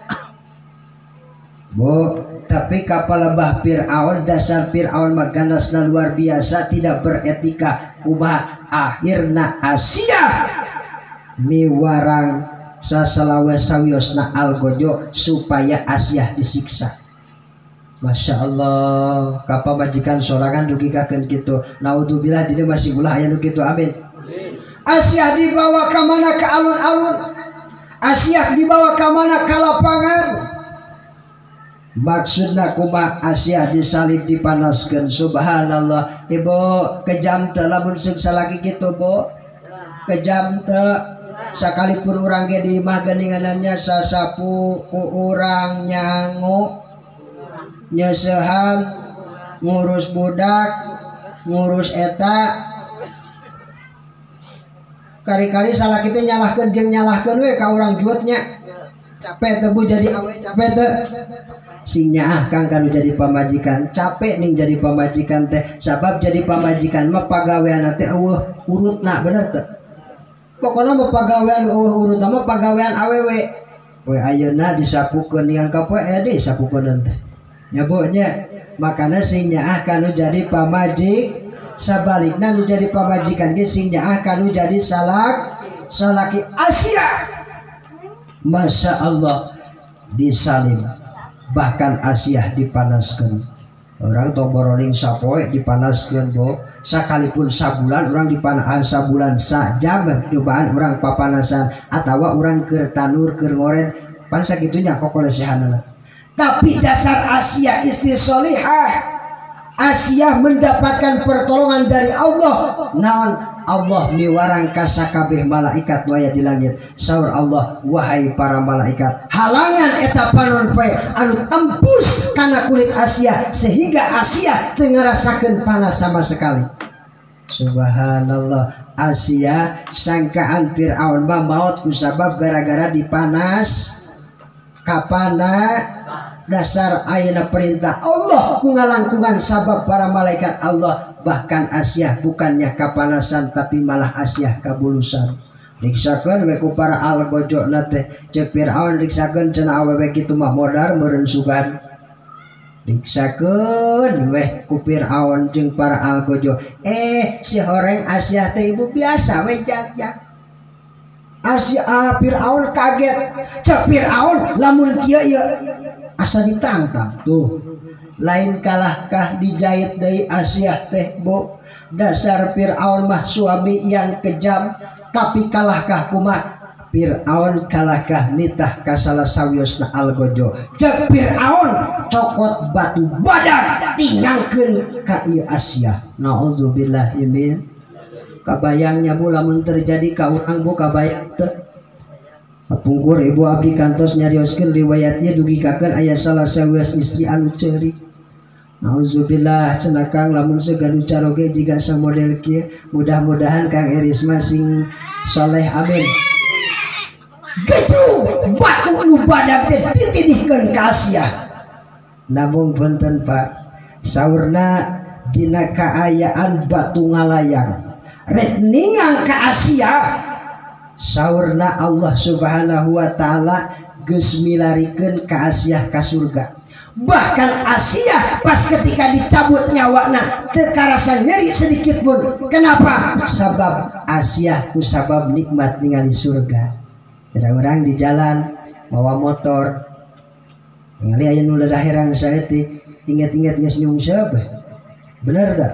Bu, tapi kapal lebah Firaun, dasar Firaun mah ganasna luar biasa, tidak beretika. Kumaha akhirna Asiyah miwarang sasalawe sawiosna algojo supaya Asiyah disiksa. Masya Allah, kapa majikan sorangan dugi kakeun kitu. Naudzubillah dina masih ulah aya nu kitu. Amin. Asiyah dibawa ka mana? Ka alun-alun. Asiyah dibawa ka mana? Ka lapangan. Maksudna kumaha? Asiyah disalib dipanaskeun. Subhanallah. Ibu kejam teu lamun suksa lagi kitu, Bu? Kejam teu? Sakalipun urang ge di imah geuninganannya sasapu ku urang nyangu nyesehan ngurus budak ngurus eta kari-kari salah kita nyalahkeun jeung nyalahkeun we ka urang juetnya capek teu Bu jadi awe capek teu sing nyaah Kang kanu jadi pamajikan capek ning jadi pamajikan teh sabab jadi pamajikan mah pagawean teh eueuh urutna bener teu pokona mah pagawean eueuh urutna mah pagawean awewe we ayeuna disapukeun yang ka poe aya disapukeun teh nya Bu nya makana sing nyaah kanu jadi pamajik sabalikna nu jadi pamajikan ge sing nyaah kanu jadi salaki Asiyah. Masya Allah disalib bahkan Asiyah dipanaskeun orang toboroling sapoe dipanaskeun Bu sakalipun sabulan orang dipanaskeun sabulan sajam cobaan orang papanasan atawa orang keur tanur keur ngoren pan sagitunya kokolesehanna. Tapi dasar Asiyah istri solihah, Asiyah mendapatkan pertolongan dari Allah. Naon Allah miwarang kasakabeh malaikat nu aya di langit. Saur Allah, wahai para malaikat, halangan eta panon poe anu tembus kana kulit Asiyah sehingga Asiyah teu ngarasakeun panas sama sekali. Subhanallah. Asiyah sangkaan Firaun mah maot kusabab gara-gara dipanas kapana dasar ayeuna perintah Allah ku ngalangkungan sabab para malaikat Allah. Bahkan Asiyah bukannya kapanasan tapi malah Asiyah kabulusan. Riksakeun we ku para algojona teh cek Firaun riksakeun cenah awewe kitu mah modar meureun sugan. Riksakeun we ku Firaun jeung para algojo si horeng Asiyah teh ibu biasa we jak-jak. Asiyah Firaun kaget. Cek Firaun lamun kieu ieu asa ditantang tuh lain kalahkah dijahit dari Asiyah teh Bu. Dasar Firaun mah suami yang kejam tapi kalahkah kumaha Firaun kalahkah nitah ka salah sawiosna algojo. Cek Firaun cokot batu badan tingangkeun ka ieu Asiyah. Naudzubillah min. Kabayangnya Bu lamun terjadi ka urang Bu kabayang teu Pungkur ibu abdi kantos nyarioskeun riwayatnya dugikakeun aya salah sawelas istri anu ceurik. Nauzubillah cenah Kang lamun seganu caroge jiga samodel kieu mudah-mudahan Kang Eris sing soleh amin. Gitu batu nu badak teh ditidihkeun ka Asia. Namung punten Pak, saurna dina kaayaan batu ngalayang rek ningang ka Asia. Saurna Allah Subhanahu wa taala geus milarikeun ka Asia ka surga. Bahkan Asia pas ketika dicabut nyawanya teu karasa nyeri sedikit pun. Kenapa? Sabab Asia ku sabab nikmat ningali surga. Ada orang di jalan bawa motor ningali aya nu daherang saeutik inget-inget geus nyungsep. Bener tak?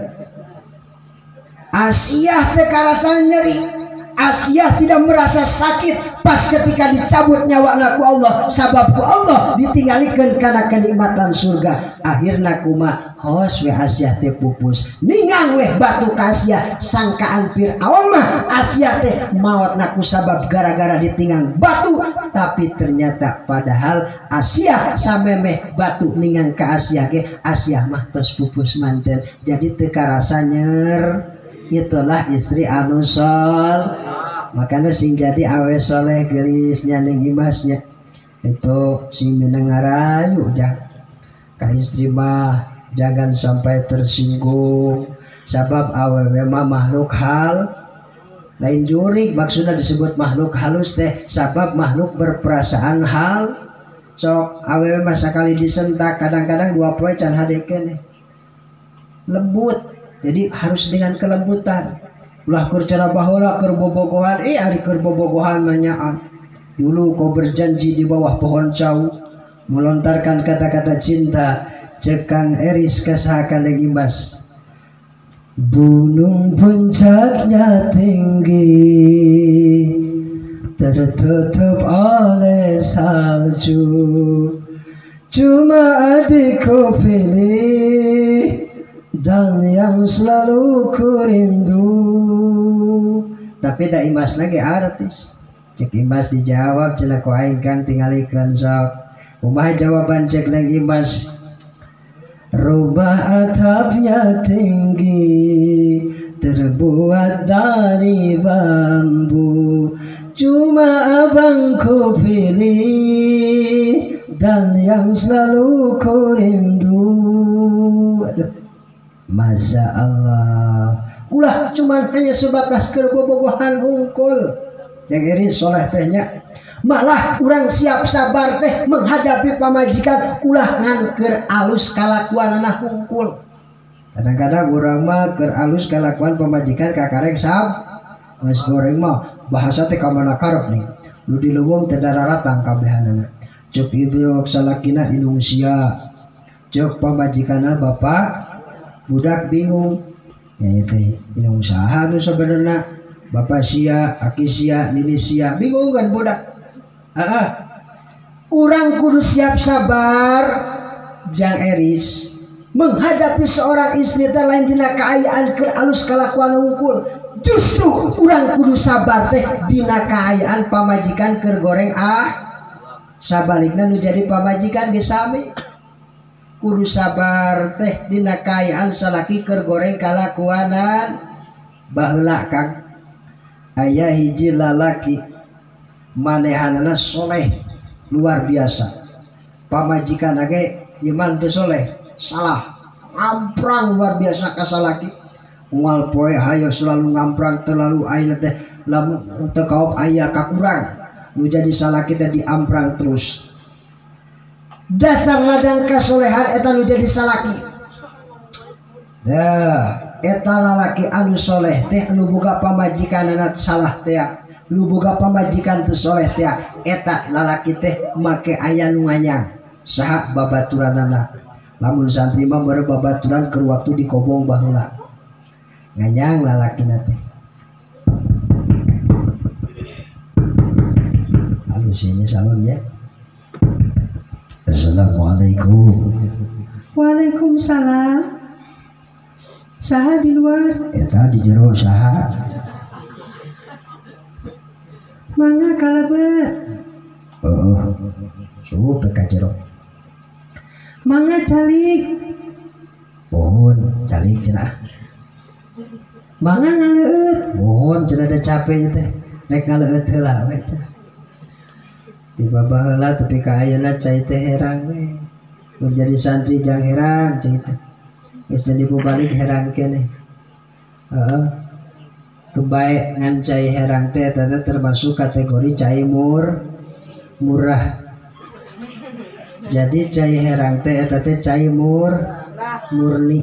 Asia teu karasa nyeri. Asia tidak merasa sakit pas ketika dicabut nyawanya ku Allah, sabab ku Allah ditinggalikeun kana kenikmatan surga. Akhirna kumaha hos we Asia teh pupus ningang weh batu ka Asia sangkaan Firaun mah Asia teh maotna ku sabab gara-gara ditinggang batu, tapi ternyata padahal Asia samemeh batu ningang ka Asia ge Asia mah tos pupus manten. Jadi teu karasa nyer. Itulah istri anu sol. Makanya sing jadi awe soleh gelisnya neng imasnya itu si menengarayu jangan ka istri mah jangan sampai tersinggung sabab awe mah makhluk hal lain jurik maksudnya disebut makhluk halus teh sabab makhluk berperasaan hal. Sok awe mah sakali disentak kadang-kadang 2 poe can hadeukeun lembut. Jadi harus dengan kelembutan. Ulah keur cara baheula keur bobogohan, ari keur bobogohan manyaan. Dulu kau berjanji di bawah pohon cau melontarkan kata-kata cinta. Cek Kang Eris kasahakan lagi Mas. Gunung puncaknya tinggi, tertutup oleh salju. Cuma adikku pilih dan yang selalu ku rindu. Tapi da Imas lagi artis. Cek Imas dijawab cenah ku aing Kang tingalikeun sok. Kumaha jawaban cek nang Imas? Rumah atapnya tinggi, terbuat dari bambu. Cuma abangku pilih dan yang selalu ku rindu. Aduh. Masya Allah. Ulah cuman hanya sebatas kerbobogohan hungkul. Yang ini soleh tehnya malah kurang siap sabar teh menghadapi pamajikan ulah ngangker alus kalakuan anak hungkul. Kadang-kadang orang mah keur alus kalakuan pamajikan kakarek sab geus goreng mah bahasa teh ka mana karep nih nu di leuweung teh dararatang kabehanana. Cek ieu salakina inung sia. Cek pamajikanna bapak budak bingung ya itu inung saha nu sebenarnya bapak sia, aki sia, nini sia bingung kan budak. Urang kudu siap sabar Jang Eris menghadapi seorang istri teh lain dina kaayaan keur alus kalakuan hungkul. Justru urang kudu sabar teh dina kaayaan pamajikan keur goreng sabalikna nu jadi pamajikan ge sami. Kudu sabar teh dina kaayaan salaki keur goreng kalakuanan. Baheula Kang aya hiji lalaki manehanana soleh luar biasa. Pamajikan age iman teu soleh salah ngamprang luar biasa ka salaki. Moal poe hayo selalu ngamprang terlalu ayeuna teh lamun teu kaop aya kakurang nu jadi salaki teh diamprang terus. Dasar ladang kasolehan eta nu jadi salaki. Eta lalaki anu soleh teh anu boga pamajikanana salah teh, nu boga pamajikan teu soleh teh, eta lalaki teh make aya nu nganyang saha babaturanana. Lamun santri mah baru babaturan keur waktu dikobong baheula. Nganyang lalakina teh. Halusnya salon ya. Assalamualaikum. Waalaikumsalam. Saha di luar? Eta di jero saha? Mangga kalebet. Sup ka jero. Mangga calik. Mohon calik cenah. Mangga ngaleueut. Mohon cenah da capek teh. Nek ngaleueut heula we cenah. Tiba baheula tapi ka ayeuna cai teh herang we. Keur jadi santri jang herang cai teh. Geus jadi balik herang keneh. Teu bae ngan cai herang teh eta termasuk kategori cai murah. Jadi cai herang teh eta teh cai murni.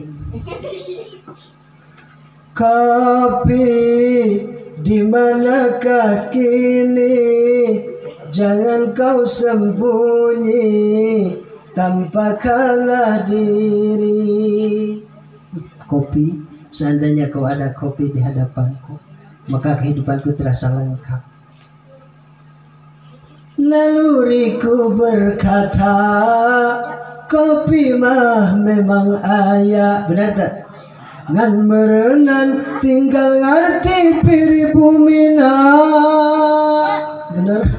Kopi di manakah kini? Jangan kau sembunyi tanpa kalah diri. Kopi, seandainya kau ada kopi di hadapanku, maka kehidupanku terasa lengkap. Naluriku berkata, kopi mah memang ayah. Benar tak? Ngan merenan tinggal ngarti piri bumina. Benar?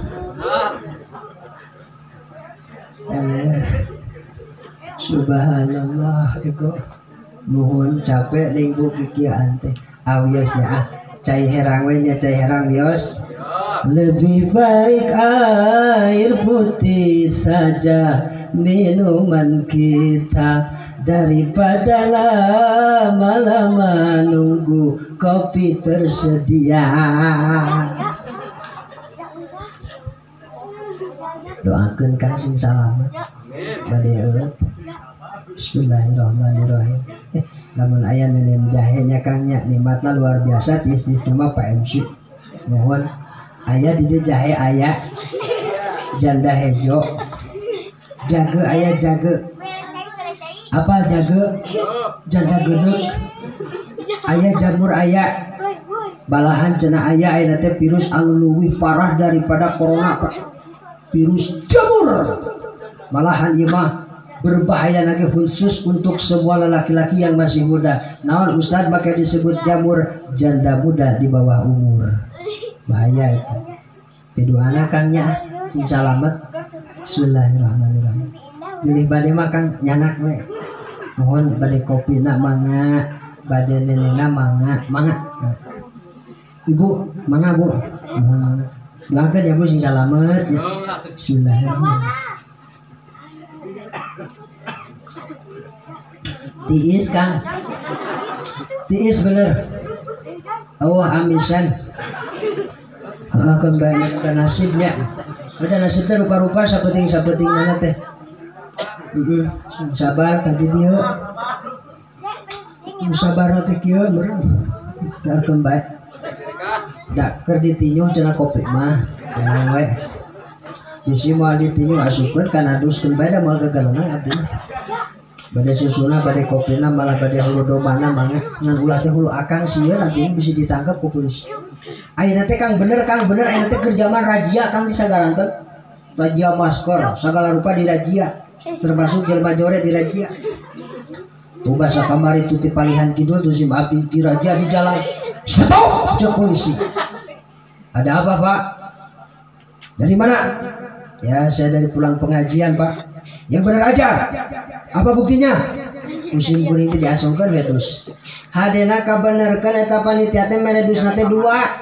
Subhanallah ibu. Nuhun capek lingbu kikian teh. Awiosnya cai herang we nya cai herang bios. Lebih baik air putih saja minuman kita daripada lama-lama nunggu kopi tersedia. Doakeun Kang sing salamet bade eueuh. Bismillahirrahmanirrahim. Lamun aya nenen jahe nya Kang nya nikmatna luar biasa tis nama Pak MC. Mohon aya di dieu jahe aya janda hejo. Jage aya jage. Apal jage? Janda gedeuk. Aya jamur aya. Balahan cenah aya aya teh virus anu leuwih parah daripada corona Pak. Virus jamur. Malahan ieu mah berbahaya lagi khusus untuk semua lelaki-laki yang masih muda. Naon Ustaz maka disebut jamur janda muda di bawah umur. Bahaya itu. Pidoana Kangnya sing salamet. Bismillahirrahmanirrahim. Pilih bade mah Kang nyanak we. Mohon bade kopina mangga, bade nenena mangga. Ibu mangga Bu. Mohon mangga. Doakeun ya Bu sing salamet ya. Bismillahirrahmanirrahim. Tiis Kang. Tiis bener. Allah amisan. Akan banyak nasibnya. Ada nasibnya rupa-rupa sabeting nana teh. Sabar tadi dia. Sabar nanti kieu meureun. Da akan bae. Da keur ditinyuh cenah kopi mah. Tenang we. Bisi moal ditinyuh asupkeun kana duskeun bae da moal gegelengan abdi mah. Bade susuna bade kopina malah bade hulu domana mangga ngan ulah teh hulu akang sieun abdi bisa ditangkap ku polisi. Ayeuna teh Kang bener ayeuna teh keur zaman razia Kang di sagaranten. Razia masker sagala rupa dirazia termasuk jelema jore dirazia. Ubah sakamari tuti palihan kidul tuh sim api dirazia di jalan. Stop cek polisi. Ada apa Pak? Dari mana? Ya saya dari pulang pengajian Pak. Yang benar aja. Apa buktinya? Musim kuring itu diasongkan ya terus. Hadena kabenerkan eta panitia teh mere dusna teh 2.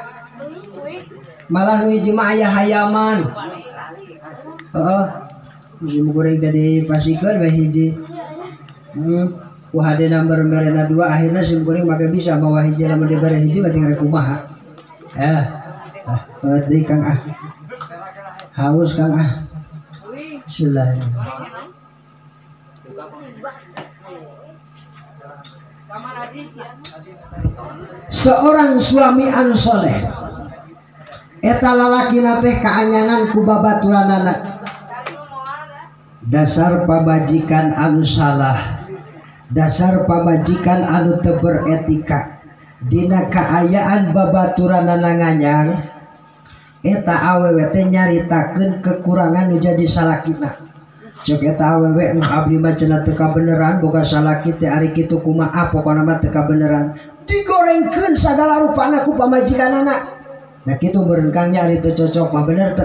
Malah nu hiji mah aya hayaman. Heeh. Musim kuring tadi pasikeun we hiji. Ku hadena merena 2 akhirna sim kuring maka bisa mawa hiji lamun dibere hiji berarti rek kumaha. Deui Kang ah. Haus Kang ah. Bismillahirrahmanirrahim. Seorang suami anu soleh eta lalakina teh kaanyangan ku babaturanana. Dasar pamajikan anu salah, dasar pamajikan anu teu beretika dina kaayaan babaturanana nganyang eta awewe teh nyaritakeun kekurangan nu jadi salakina. Cek eta awewe abdi mah cenah teu kabeneran boga salaki teh ari kitu kumaha pokona mah teu kabeneran digorengkeun sagala rupana ku pamajikanana. Nah kitu meureun Kang nya ari teu cocok mah bener teh.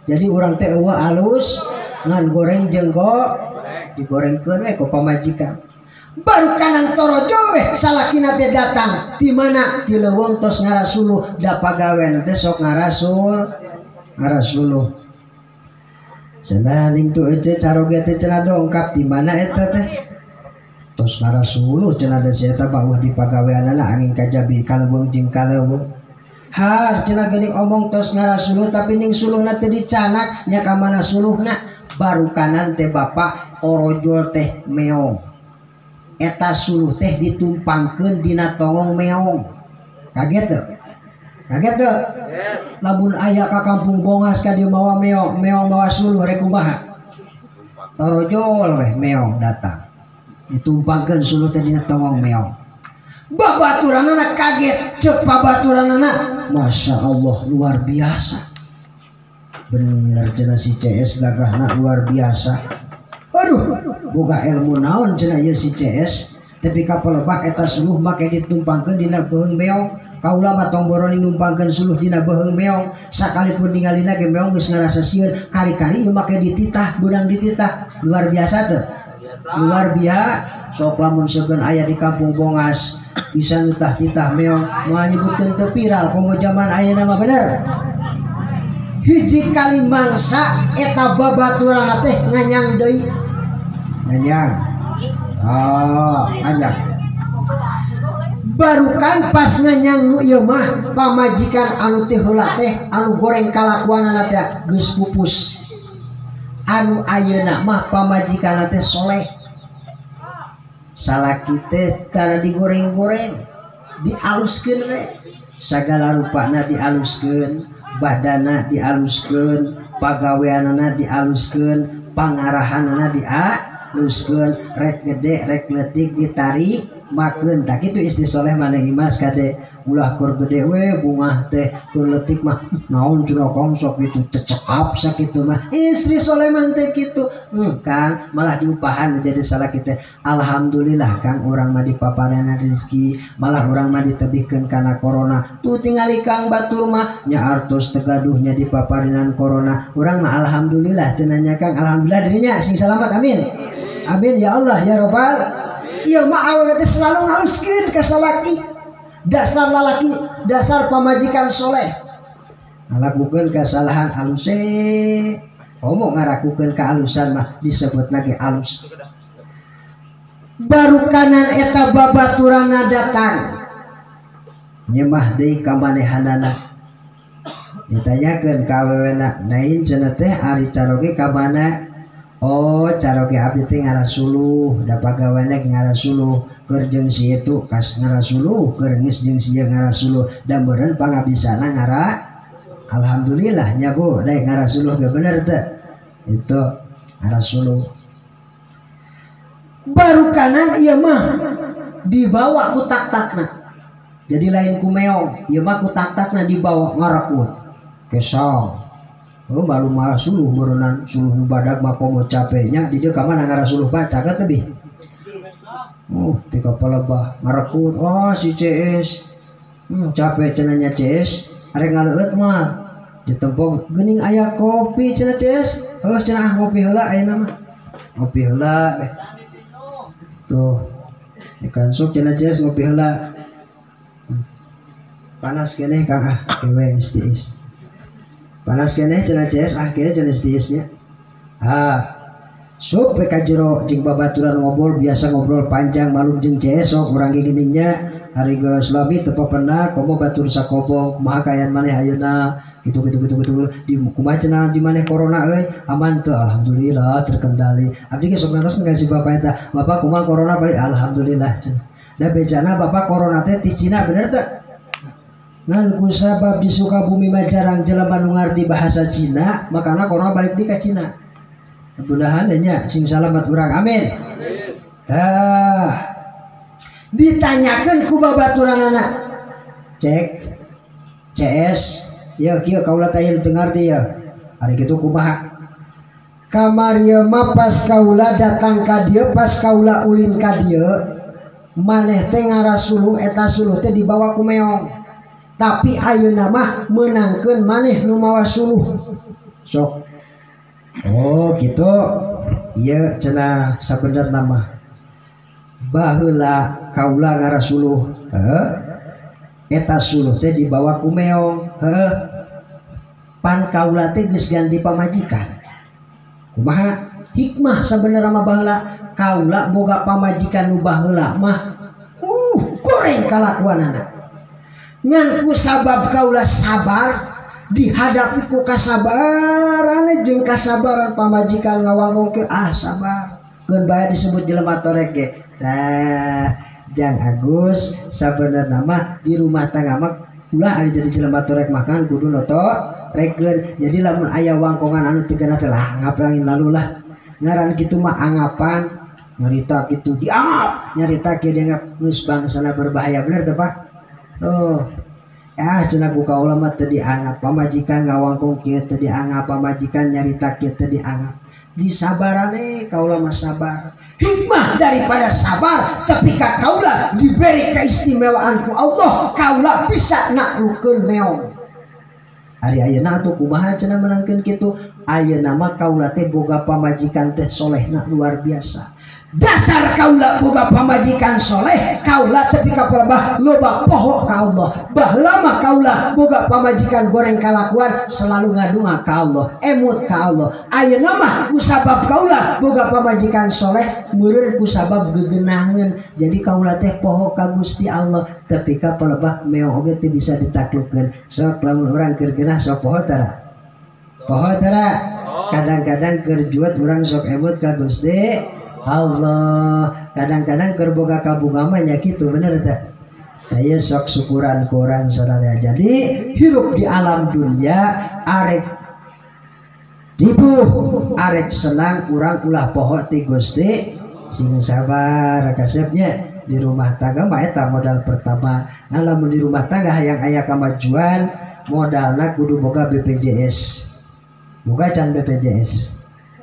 Jadi orang teh eueuh alus ngan goreng jenggok digorengkeun we ku pamajikan. Baru kanan torojo we salakina teh datang di mana di leuweung tos ngarasuluh da pagawean teh sok ngarasuluh. Cenah ning tu ece caroge teh cenah dongkap di mana eta teh tos ngarasuluh cenah da si eta bawah di pagaweanna angin kajabi kaleuweung jeung kaleuweung. Har cenah geuning omong tos ngarasuluh tapi ning suluhna teh dicanak nya ka mana suluhna baru kanan teh bapak torojol teh meong. Eta suluh teh ditumpangkeun dina tongong meong. Kaget teu? Kaget teu? Lamun aya ka kampung Bongas ka dieu mawa meong mawa suluh rek kumaha? Torojol weh meong datang. Ditumpangkeun suluh teh dina tongong meong. Babaturanana kaget, cek babaturanana, masya Allah luar biasa. Bener cenah si CS gagahna luar biasa. Aduh, boga ilmu naon cenah ieu si CS, tapi kapalebak eta suluh make ditumpangkeun dina beheung meong. Kaula mah tong boroni numpangkeun suluh dina beheung meong, sakalipun ningalina ge meong geus ngarasa sieun, kari-kari ieu make dititah, beunang dititah. Luar biasa teu? Luar biasa. Sok lamun seukeun aya di kampung Bongas bisa nitah-titah meong moal nyebutkeun teu viral komo zaman ayeuna mah bener. Hiji kali mangsa eta babaturanna teh nganyang deui. Nganyang. Nganyang. Baru kan pas nganyang nu ieu mah pamajikan anu teh heula teh anu goreng kalakuanna teh geus pupus. Anu ayeuna mah pamajikanna teh soleh. Salaki teh tara digoreng-goreng, dialuskeun we. Sagala rupana dialuskeun, badana dialuskeun, pagaweanana dialuskeun, pangarahanana dialuskeun, rek gede rek leutik ditarik makeun. Tah kitu istri soleh maneh imas kade ulah keur gede we bungah teh keur leutik mah naon cenah kong sok kitu teu cekap sakitu mah istri soleh mah teh kitu. Kang malah diupahan jadi salah kita. Alhamdulillah Kang urang mah dipaparenan rezeki, malah urang mah ditebihkeun kana corona. Tuh tingali Kang batur mah nya artos tegaduhnya dipaparenan corona. Urang mah alhamdulillah cenah nya Kang, alhamdulillah dirinya sing selamat amin. Amin ya Allah ya Rabbal. Ieu mah awewe teh selalu ngaluskeun ka salaki. Dasar lalaki, dasar pamajikan soleh. Ngalakukeun kesalahan alus omong ngarakukeun kealusan mah disebut lagi alus. Baru kanan eta babaturanna datang nyemah deui ka manehanana. Ditanyakeun ka awewena, nain cenah teh ari caroge ka mana? Oh caroge abdi teh ngarasuluh, da pagaweana ge ngarasuluh. Keur jeung si itu kas ngarasuluh, keur geus jeung sieu ngarasuluh, da meureun pangabisana ngara. Alhamdulillah nya Bu, daek ngarasuluh ge bener teu? Itu ngarasuluh. Baru kanan ieu mah dibawa ku tak-takna. Jadi lain ku meong, ieu mah ku tak-takna dibawa ngarakut. Kesang. Oh baru malah suluh meureunnan suluh nu badag mah komo capenya di dieu ka mana ngarasuluh baca ka teuing. Oh tika palebah ngarakut. Oh si CS. Capek cenah nya CS, arek ngaleueut mah. Ditempong geuning aya kopi cenah CS. Heuh cenah ngopi heula ayeuna mah. Ngopi heula tuh. Ikan sok cenah CS ngopi heula. Panas keneh Kang kewe istiis. Panas keneh cenah CS akhirnya cenah istiisnya. Sok ka jero jeung babaturan ngobrol biasa ngobrol panjang malum jeung CS sok urang ge geuninnya hari geus lami teu pernah komo batur sakobong kumaha kaayaan maneh ayeuna gitu di kumaha cenah di maneh corona euy aman teu alhamdulillah terkendali. Abdi ge sok naros ngasih bapak eta bapak kumaha corona bari alhamdulillah cenah. Da bejana bapak corona teh ti Cina bener teu? Ngan ku sabab di Sukabumi mah jarang jelema nu ngarti bahasa Cina, makana corona balik di ka Cina. Mudah-mudahan nya sing salamat urang amin. Ditanyakeun ku babaturanana. Cek CS, ya kieu kaula teh teu ngarti ya. Ari kitu kumaha? Kamari mah pas kaula datang ka dieu, pas kaula ulin ka dieu, maneh teh ngarasuluh eta suluh teh dibawa ku meong. Tapi ayeuna mah meunangkeun maneh nu mawa suluh. sok. Oh gitu. Iya cenah sabener nama baheula kaula ngarasuluh eta suluh teh dibawa ku meong pan kaula teh geus ganti pamajikan kumaha hikmah sabenerna mah baheula kaula boga pamajikan nu baheula mah goreng kalakuanana ngan ku sabab kaula sabar dihadapi ku kasabaran jeung kasabaran pamajikan ngawangongkeun sabar geun bae disebut jelema torek ge Jang Agus sabenerna mah di rumah tangga mah ulah ari jadi jelema torek makan kudu noto rekeun jadi lamun aya wangkongan anu teu genah teh lah ngaplangin lalu lah ngaran kitu mah angapan nyarita kitu diangap nyarita kieu dianggap geus bangsana berbahaya bener teh Pak cenah ku kaula mah teu dianggap pamajikan ngawangkong kieu teu dianggap pamajikan nyarita kieu teu dianggap disabarane kaula mah sabar hikmah daripada sabar tapi ka kaula diberi keistimewaan ku Allah kaula bisa naklukeun meong ari ayeuna atuh kumaha cenah menangkeun kitu ayeuna mah kaula teh boga pamajikan teh solehna luar biasa dasar kaula boga pamajikan soleh kaula tepi ka pelebah loba poho ka Allah baheula mah kaula boga pamajikan goreng kalakuan selalu ngadunga ka Allah emut ka Allah ayeuna mah ku sabab kaula boga pamajikan soleh meureun ku sabab gegeunangeun jadi kaula teh poho ka Gusti Allah tepi ka pelebah meong oge teh bisa ditaklukkeun sok lamun urang keur geunah sok poho tara kadang-kadang keur juet urang sok emut ka Gusti Allah kadang-kadang kerboga kabunga mah nya kitu bener teh saya sok syukuran kurang saudara jadi hirup di alam dunia arek ribuh arek senang urang ulah poho ti Gusti sing sabar kasepnya di rumah tangga mah eta modal pertama lamun di rumah tangga hayang aya kamajuan modalna kudu boga BPJS boga can BPJS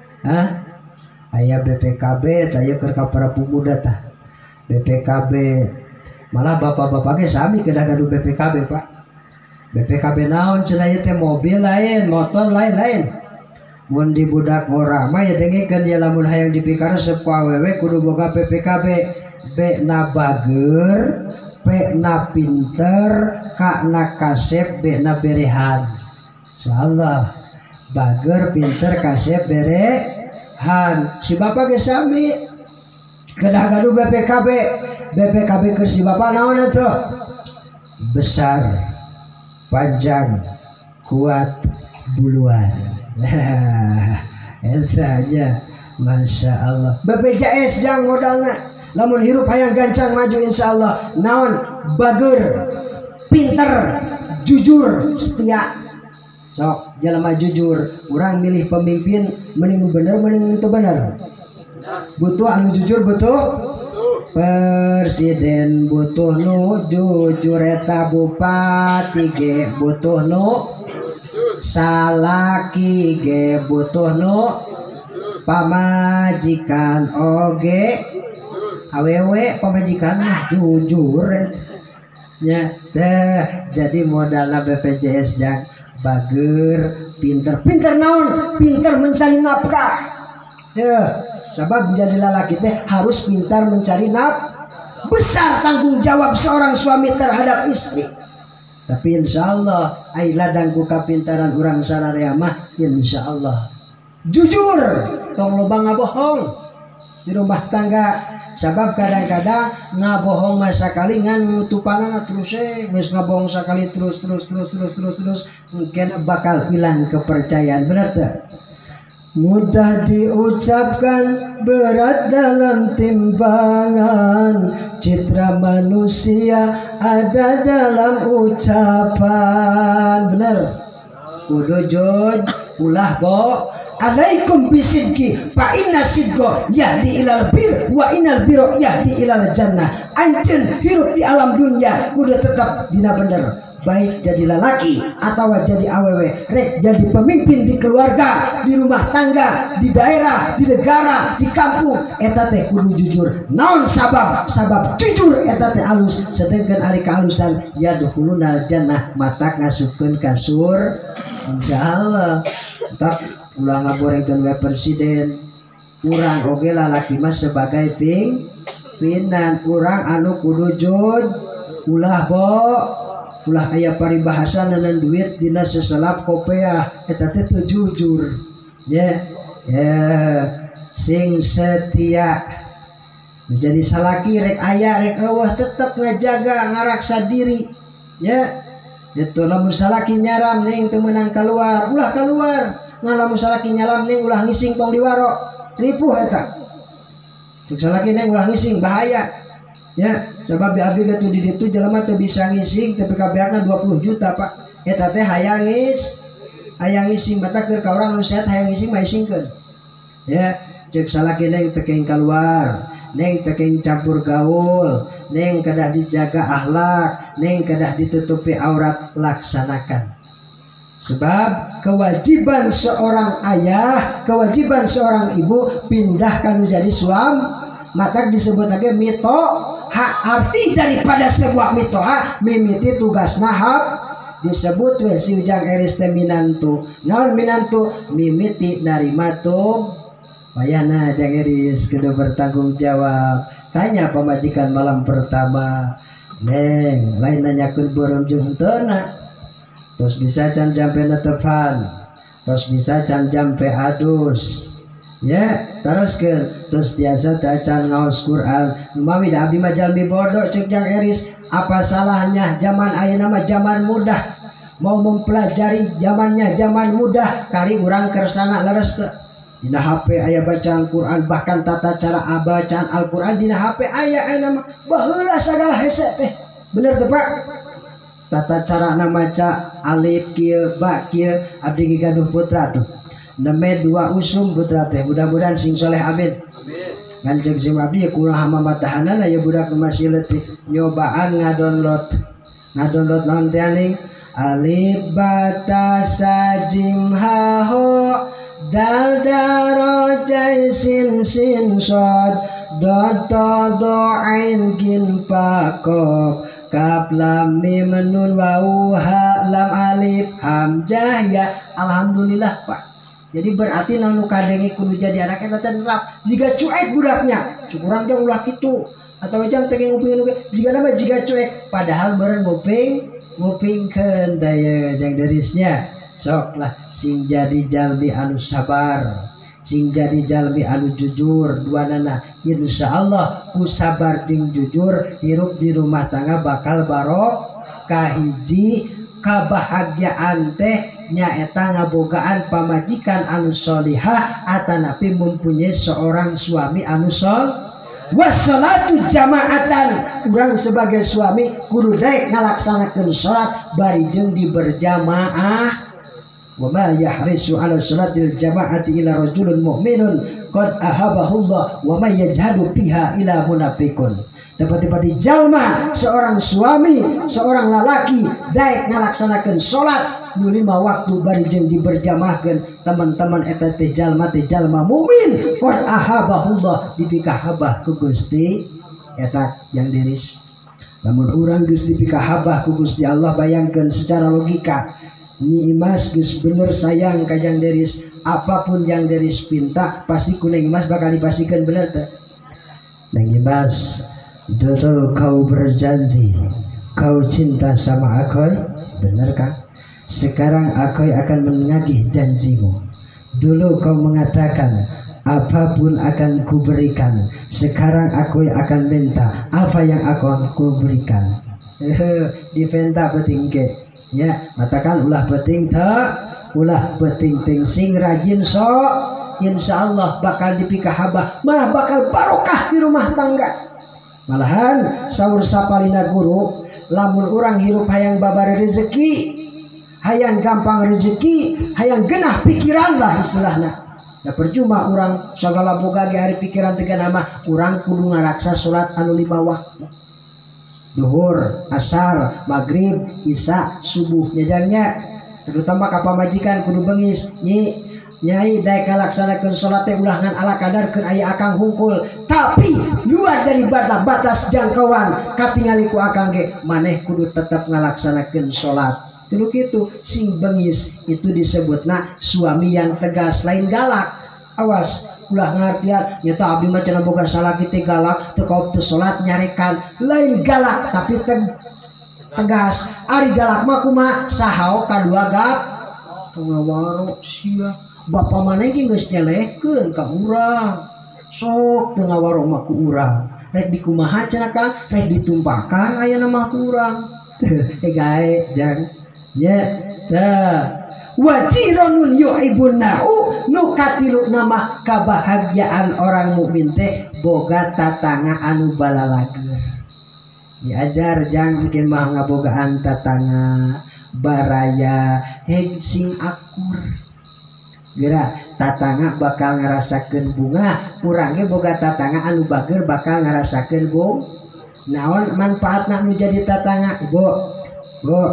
aya BPKB saya keur ka para pemuda tah BPKB malah bapak-bapak ge sami kedah gaduh BPKB Pak BPKB naon cenah ieu teh mobil lain motor lain mun di budak ngora mah ya dengekeun dia lamun hayang dipikaresep ku awewe kudu boga BPKB B na bager P na pinter K na kasep B na berehan insyaallah bager pinter kasep berehan si bapak ge sami kedah gaduh BPKB keur si bapak naon atuh besar panjang kuat buluan eta aja Masya Allah BPJS jang modalna lamun hirup hayang gancang maju insyaallah naon bager pinter jujur setia sok jelema jujur urang milih pemimpin mending bener mending itu bener butuh anu jujur butuh presiden butuh nu jujur eta bupati ge butuh nu salaki ge butuh nu pamajikan oge awewe pamajikan mah jujur nya jadi modalna BPJS jang bager pinter naon pinter mencari nafkah ya sebab menjadi lalaki teh harus pintar mencari besar tanggung jawab seorang suami terhadap istri tapi insyaallah ai ladang ku kapintaran urang sararea mah insyaallah jujur tong loba ngabohong di rumah tangga sabab kadang-kadang ngabohong masa kali ngan nutupanana terus geus ngabohong sakali terus mungkin bakal hilang kepercayaan benar teh mudah diucapkan berat dalam timbangan citra manusia ada dalam ucapan benar kudu jujur ulah bo alaikum bisidqi fa inna sidqa yahdi ilal bir wa innal birra yahdi ilal jannah anjeun hirup di alam dunia kudu tetap dina bener baik jadi lelaki atau jadi awewe rek jadi pemimpin di keluarga di rumah tangga di daerah di negara di kampung eta teh kudu jujur naon sabab jujur eta teh alus sedengkeun ari kahalusan yadkhulunal jannah matak ngasupkeun ka insyaallah tak ulah ngaborengkeun we presiden urang oge lalaki mah sebagai pimpinan urang anu kudu jujur ulah ulah aya paribahasa neun duit dina seselap kopeah eta teh teu jujur ya sing setia menjadi salaki rek aya rek eueuh tetep ngajaga ngaraksa diri ya itu lamun salaki nyaram ning teu meunang keluar ulah keluar ngalamun salaki nyaram ning ulah ngising tong diwaro ripuh eta cek salaki ning ulah ngising bahaya ya sebab abdi gatu di ditu jelema teu bisa ngising tapi kabeakna 20 juta Pak eta teh hayang ngising mata keur ka urang anu sehat hayang ngising mah isingkeun ya cek salaki ning teu keng keluar neng tekeng campur gaul neng kedah dijaga akhlak neng kedah ditutupi aurat laksanakan sebab kewajiban seorang ayah kewajiban seorang ibu pindahkan menjadi suami mata disebut lagi mito hak arti daripada sebuah mito hak mimiti tugas nahab disebut si ujang eris minantu naon minantu mimiti narima tuh Bayana Jang Eris kudu bertanggung jawab. Tanya pemajikan malam pertama, Neng lain nanyakeun beureum jeung henteu tos bisa can jampe netepan, tos bisa can jampe adus. Ya, teruskeun tos tiasa teu can ngaos Quran. Numawi da abdi mah jalmi bodoh ceuk Jang Eris. Apa salahnya zaman ayeuna mah zaman mudah. Mau mempelajari zamannya zaman mudah, kari urang kersana leres teu. Dina HP aya bacaan Quran bahkan tata cara bacaan Al-Quran dina HP aya nama baheula sagala hese teh bener teh Pak tata cara maca alif kieu ba kieu abdi gaduh putra tuh neme 2 usum putra teh mudah-mudahan sing soleh amin ngan ceuk sim abdi kumaha mamatahanan aya budak masih leutik nyobaan ngadownload naon teh aning alif bata sajim ha ho dal daro jai sin sod dot do ain gin pakok kaf lam mim nun waw ha lam alif hamzah ya alhamdulillah Pak jadi berarti nanu kadengi kudu jadi anak eta teh nerap jiga cuek budaknya cukuran ge ulah kitu atau jang teu nguping jiga nama jiga cuek padahal meureun ngupingkeun daya jang derisnya sok lah sing jadi jalmi anu sabar sing jadi jalmi anu jujur duanana insyaallah ku sabar jeung jujur hirup di rumah tangga bakal barokah hiji kabahagiaan teh nyaeta ngabogaan pamajikan anu solihah atanapi mempunyai seorang suami anu wassalatu jamaatan urang sebagai suami kudu daek ngalaksanakeun salat bari jeung diberjamaah wa ma yahrisu ala salatil jamaati ila rajulun mu'minun qad ahabahullah wa may yajhadu fiha ila munafiqun tepati-pati jalma seorang suami seorang lalaki daek ngalaksanakeun salat nu 5 waktu bari jeung diberjamaahkeun teman-teman eta teh jalma mukmin qad ahabahullah dipikahabah ku Gusti eta yang diris lamun urang geus dipikahabah ku Gusti Allah bayangkeun secara logika Nyi Imas geus bener sayang ka Jang Deris apapun Jang Deris pinta pasti ku Neng Imas bakal dipasikeun bener teh Neng Imas dulu kau berjanji kau cinta sama Akoy bener kah sekarang Akoy akan menagih janjimu dulu kau mengatakan apapun akan kuberikan sekarang Akoy akan minta apa yang akan kuberikan dipenta penting ke ya matakan ulah penting ulah penting sing rajin insyaallah bakal dipikahabah malah bakal barokah di rumah tangga malahan saur sapalina guru lamun urang hirup hayang babare rezeki hayang gampang rezeki hayang genah pikiran lah istilahna da percuma urang sagala boga ge ari pikiran teh nama urang kudu ngaraksa salat anu 5 waktu duhur, asar, maghrib, isya, subuh nyajangnya terutama ka pamajikan kudu beungis nyai daek ngalaksanakeun salat teh ulah ngan ala kadarkeun aya akang hungkul tapi luar dari batas jangkauan katingali ku akang ge maneh kudu tetep ngalaksanakeun salat Dulu gitu sing bengis itu disebutna suami yang tegas lain galak. Awas ulah ngartian nyata abdi mah cenah boga salaki teh galak teu kaop teu salat nyarekan lain galak tapi tegas. Ari galak mah kumaha sahao kadua gap ngawaro sia bapa maneh ge geus nyelehkeun ka urang sok teu ngawaro mah ku urang rek dikumaha cenah Kang rek ditumpakan ayeuna mah ku urang gae jang nya tah wajiranun yuhibbunnahu nu katilu nama kebahagiaan orang mukmin teh boga tatangga anu balalager. Diajar jang mungkin mah ngabogaan tatangga baraya sing akur. Geura tatangga bakal ngarasakeun bunga, urang ge boga tatangga anu bager bakal ngarasakeun bung. Naon manfaatna nu jadi tatangga? Bo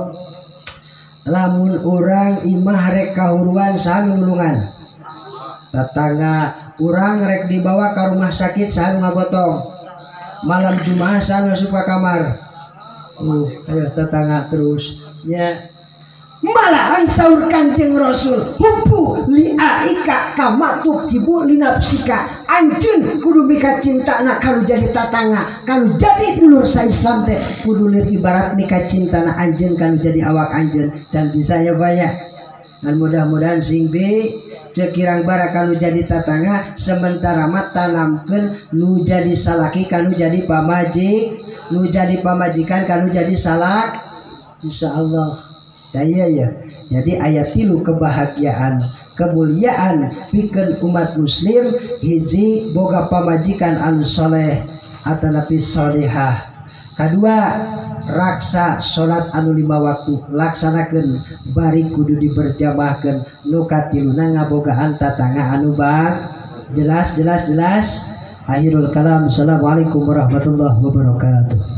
lamun orang imah rek kahuruan saha nulungan tatangga urang rek dibawa ke rumah sakit saha ngagotong malam Jumat saha ngasup ka kamar ayo tatangga terus nya malahan saur Kanjeng Rasul hubbu li'aika kama tuhibbu li nafsika anjeun kudu mika cintana kalau jadi tatangga kalau jadi dulur sa Islam teh kudu lir ibarat mika cintana anjeun kalau jadi awak anjeun can bisa ya banyak dan mudah-mudahan sing bi cekirang bara kalau jadi tatangga sementara mah tanamkeun nu jadi salaki kalau jadi nu jadi pamajikan kalau jadi salak insyaallah. Ya. Jadi ayat 3 kebahagiaan kemuliaan pikeun umat muslim hiji boga pamajikan anu soleh atanapi solehah. Kedua raksa salat anu 5 waktu laksanakeun bari kudu diberjamaahkeun. Nu katiluna ngabogaan tatangga anu bang jelas. Akhirul kalam. Assalamualaikum warahmatullahi wabarakatuh.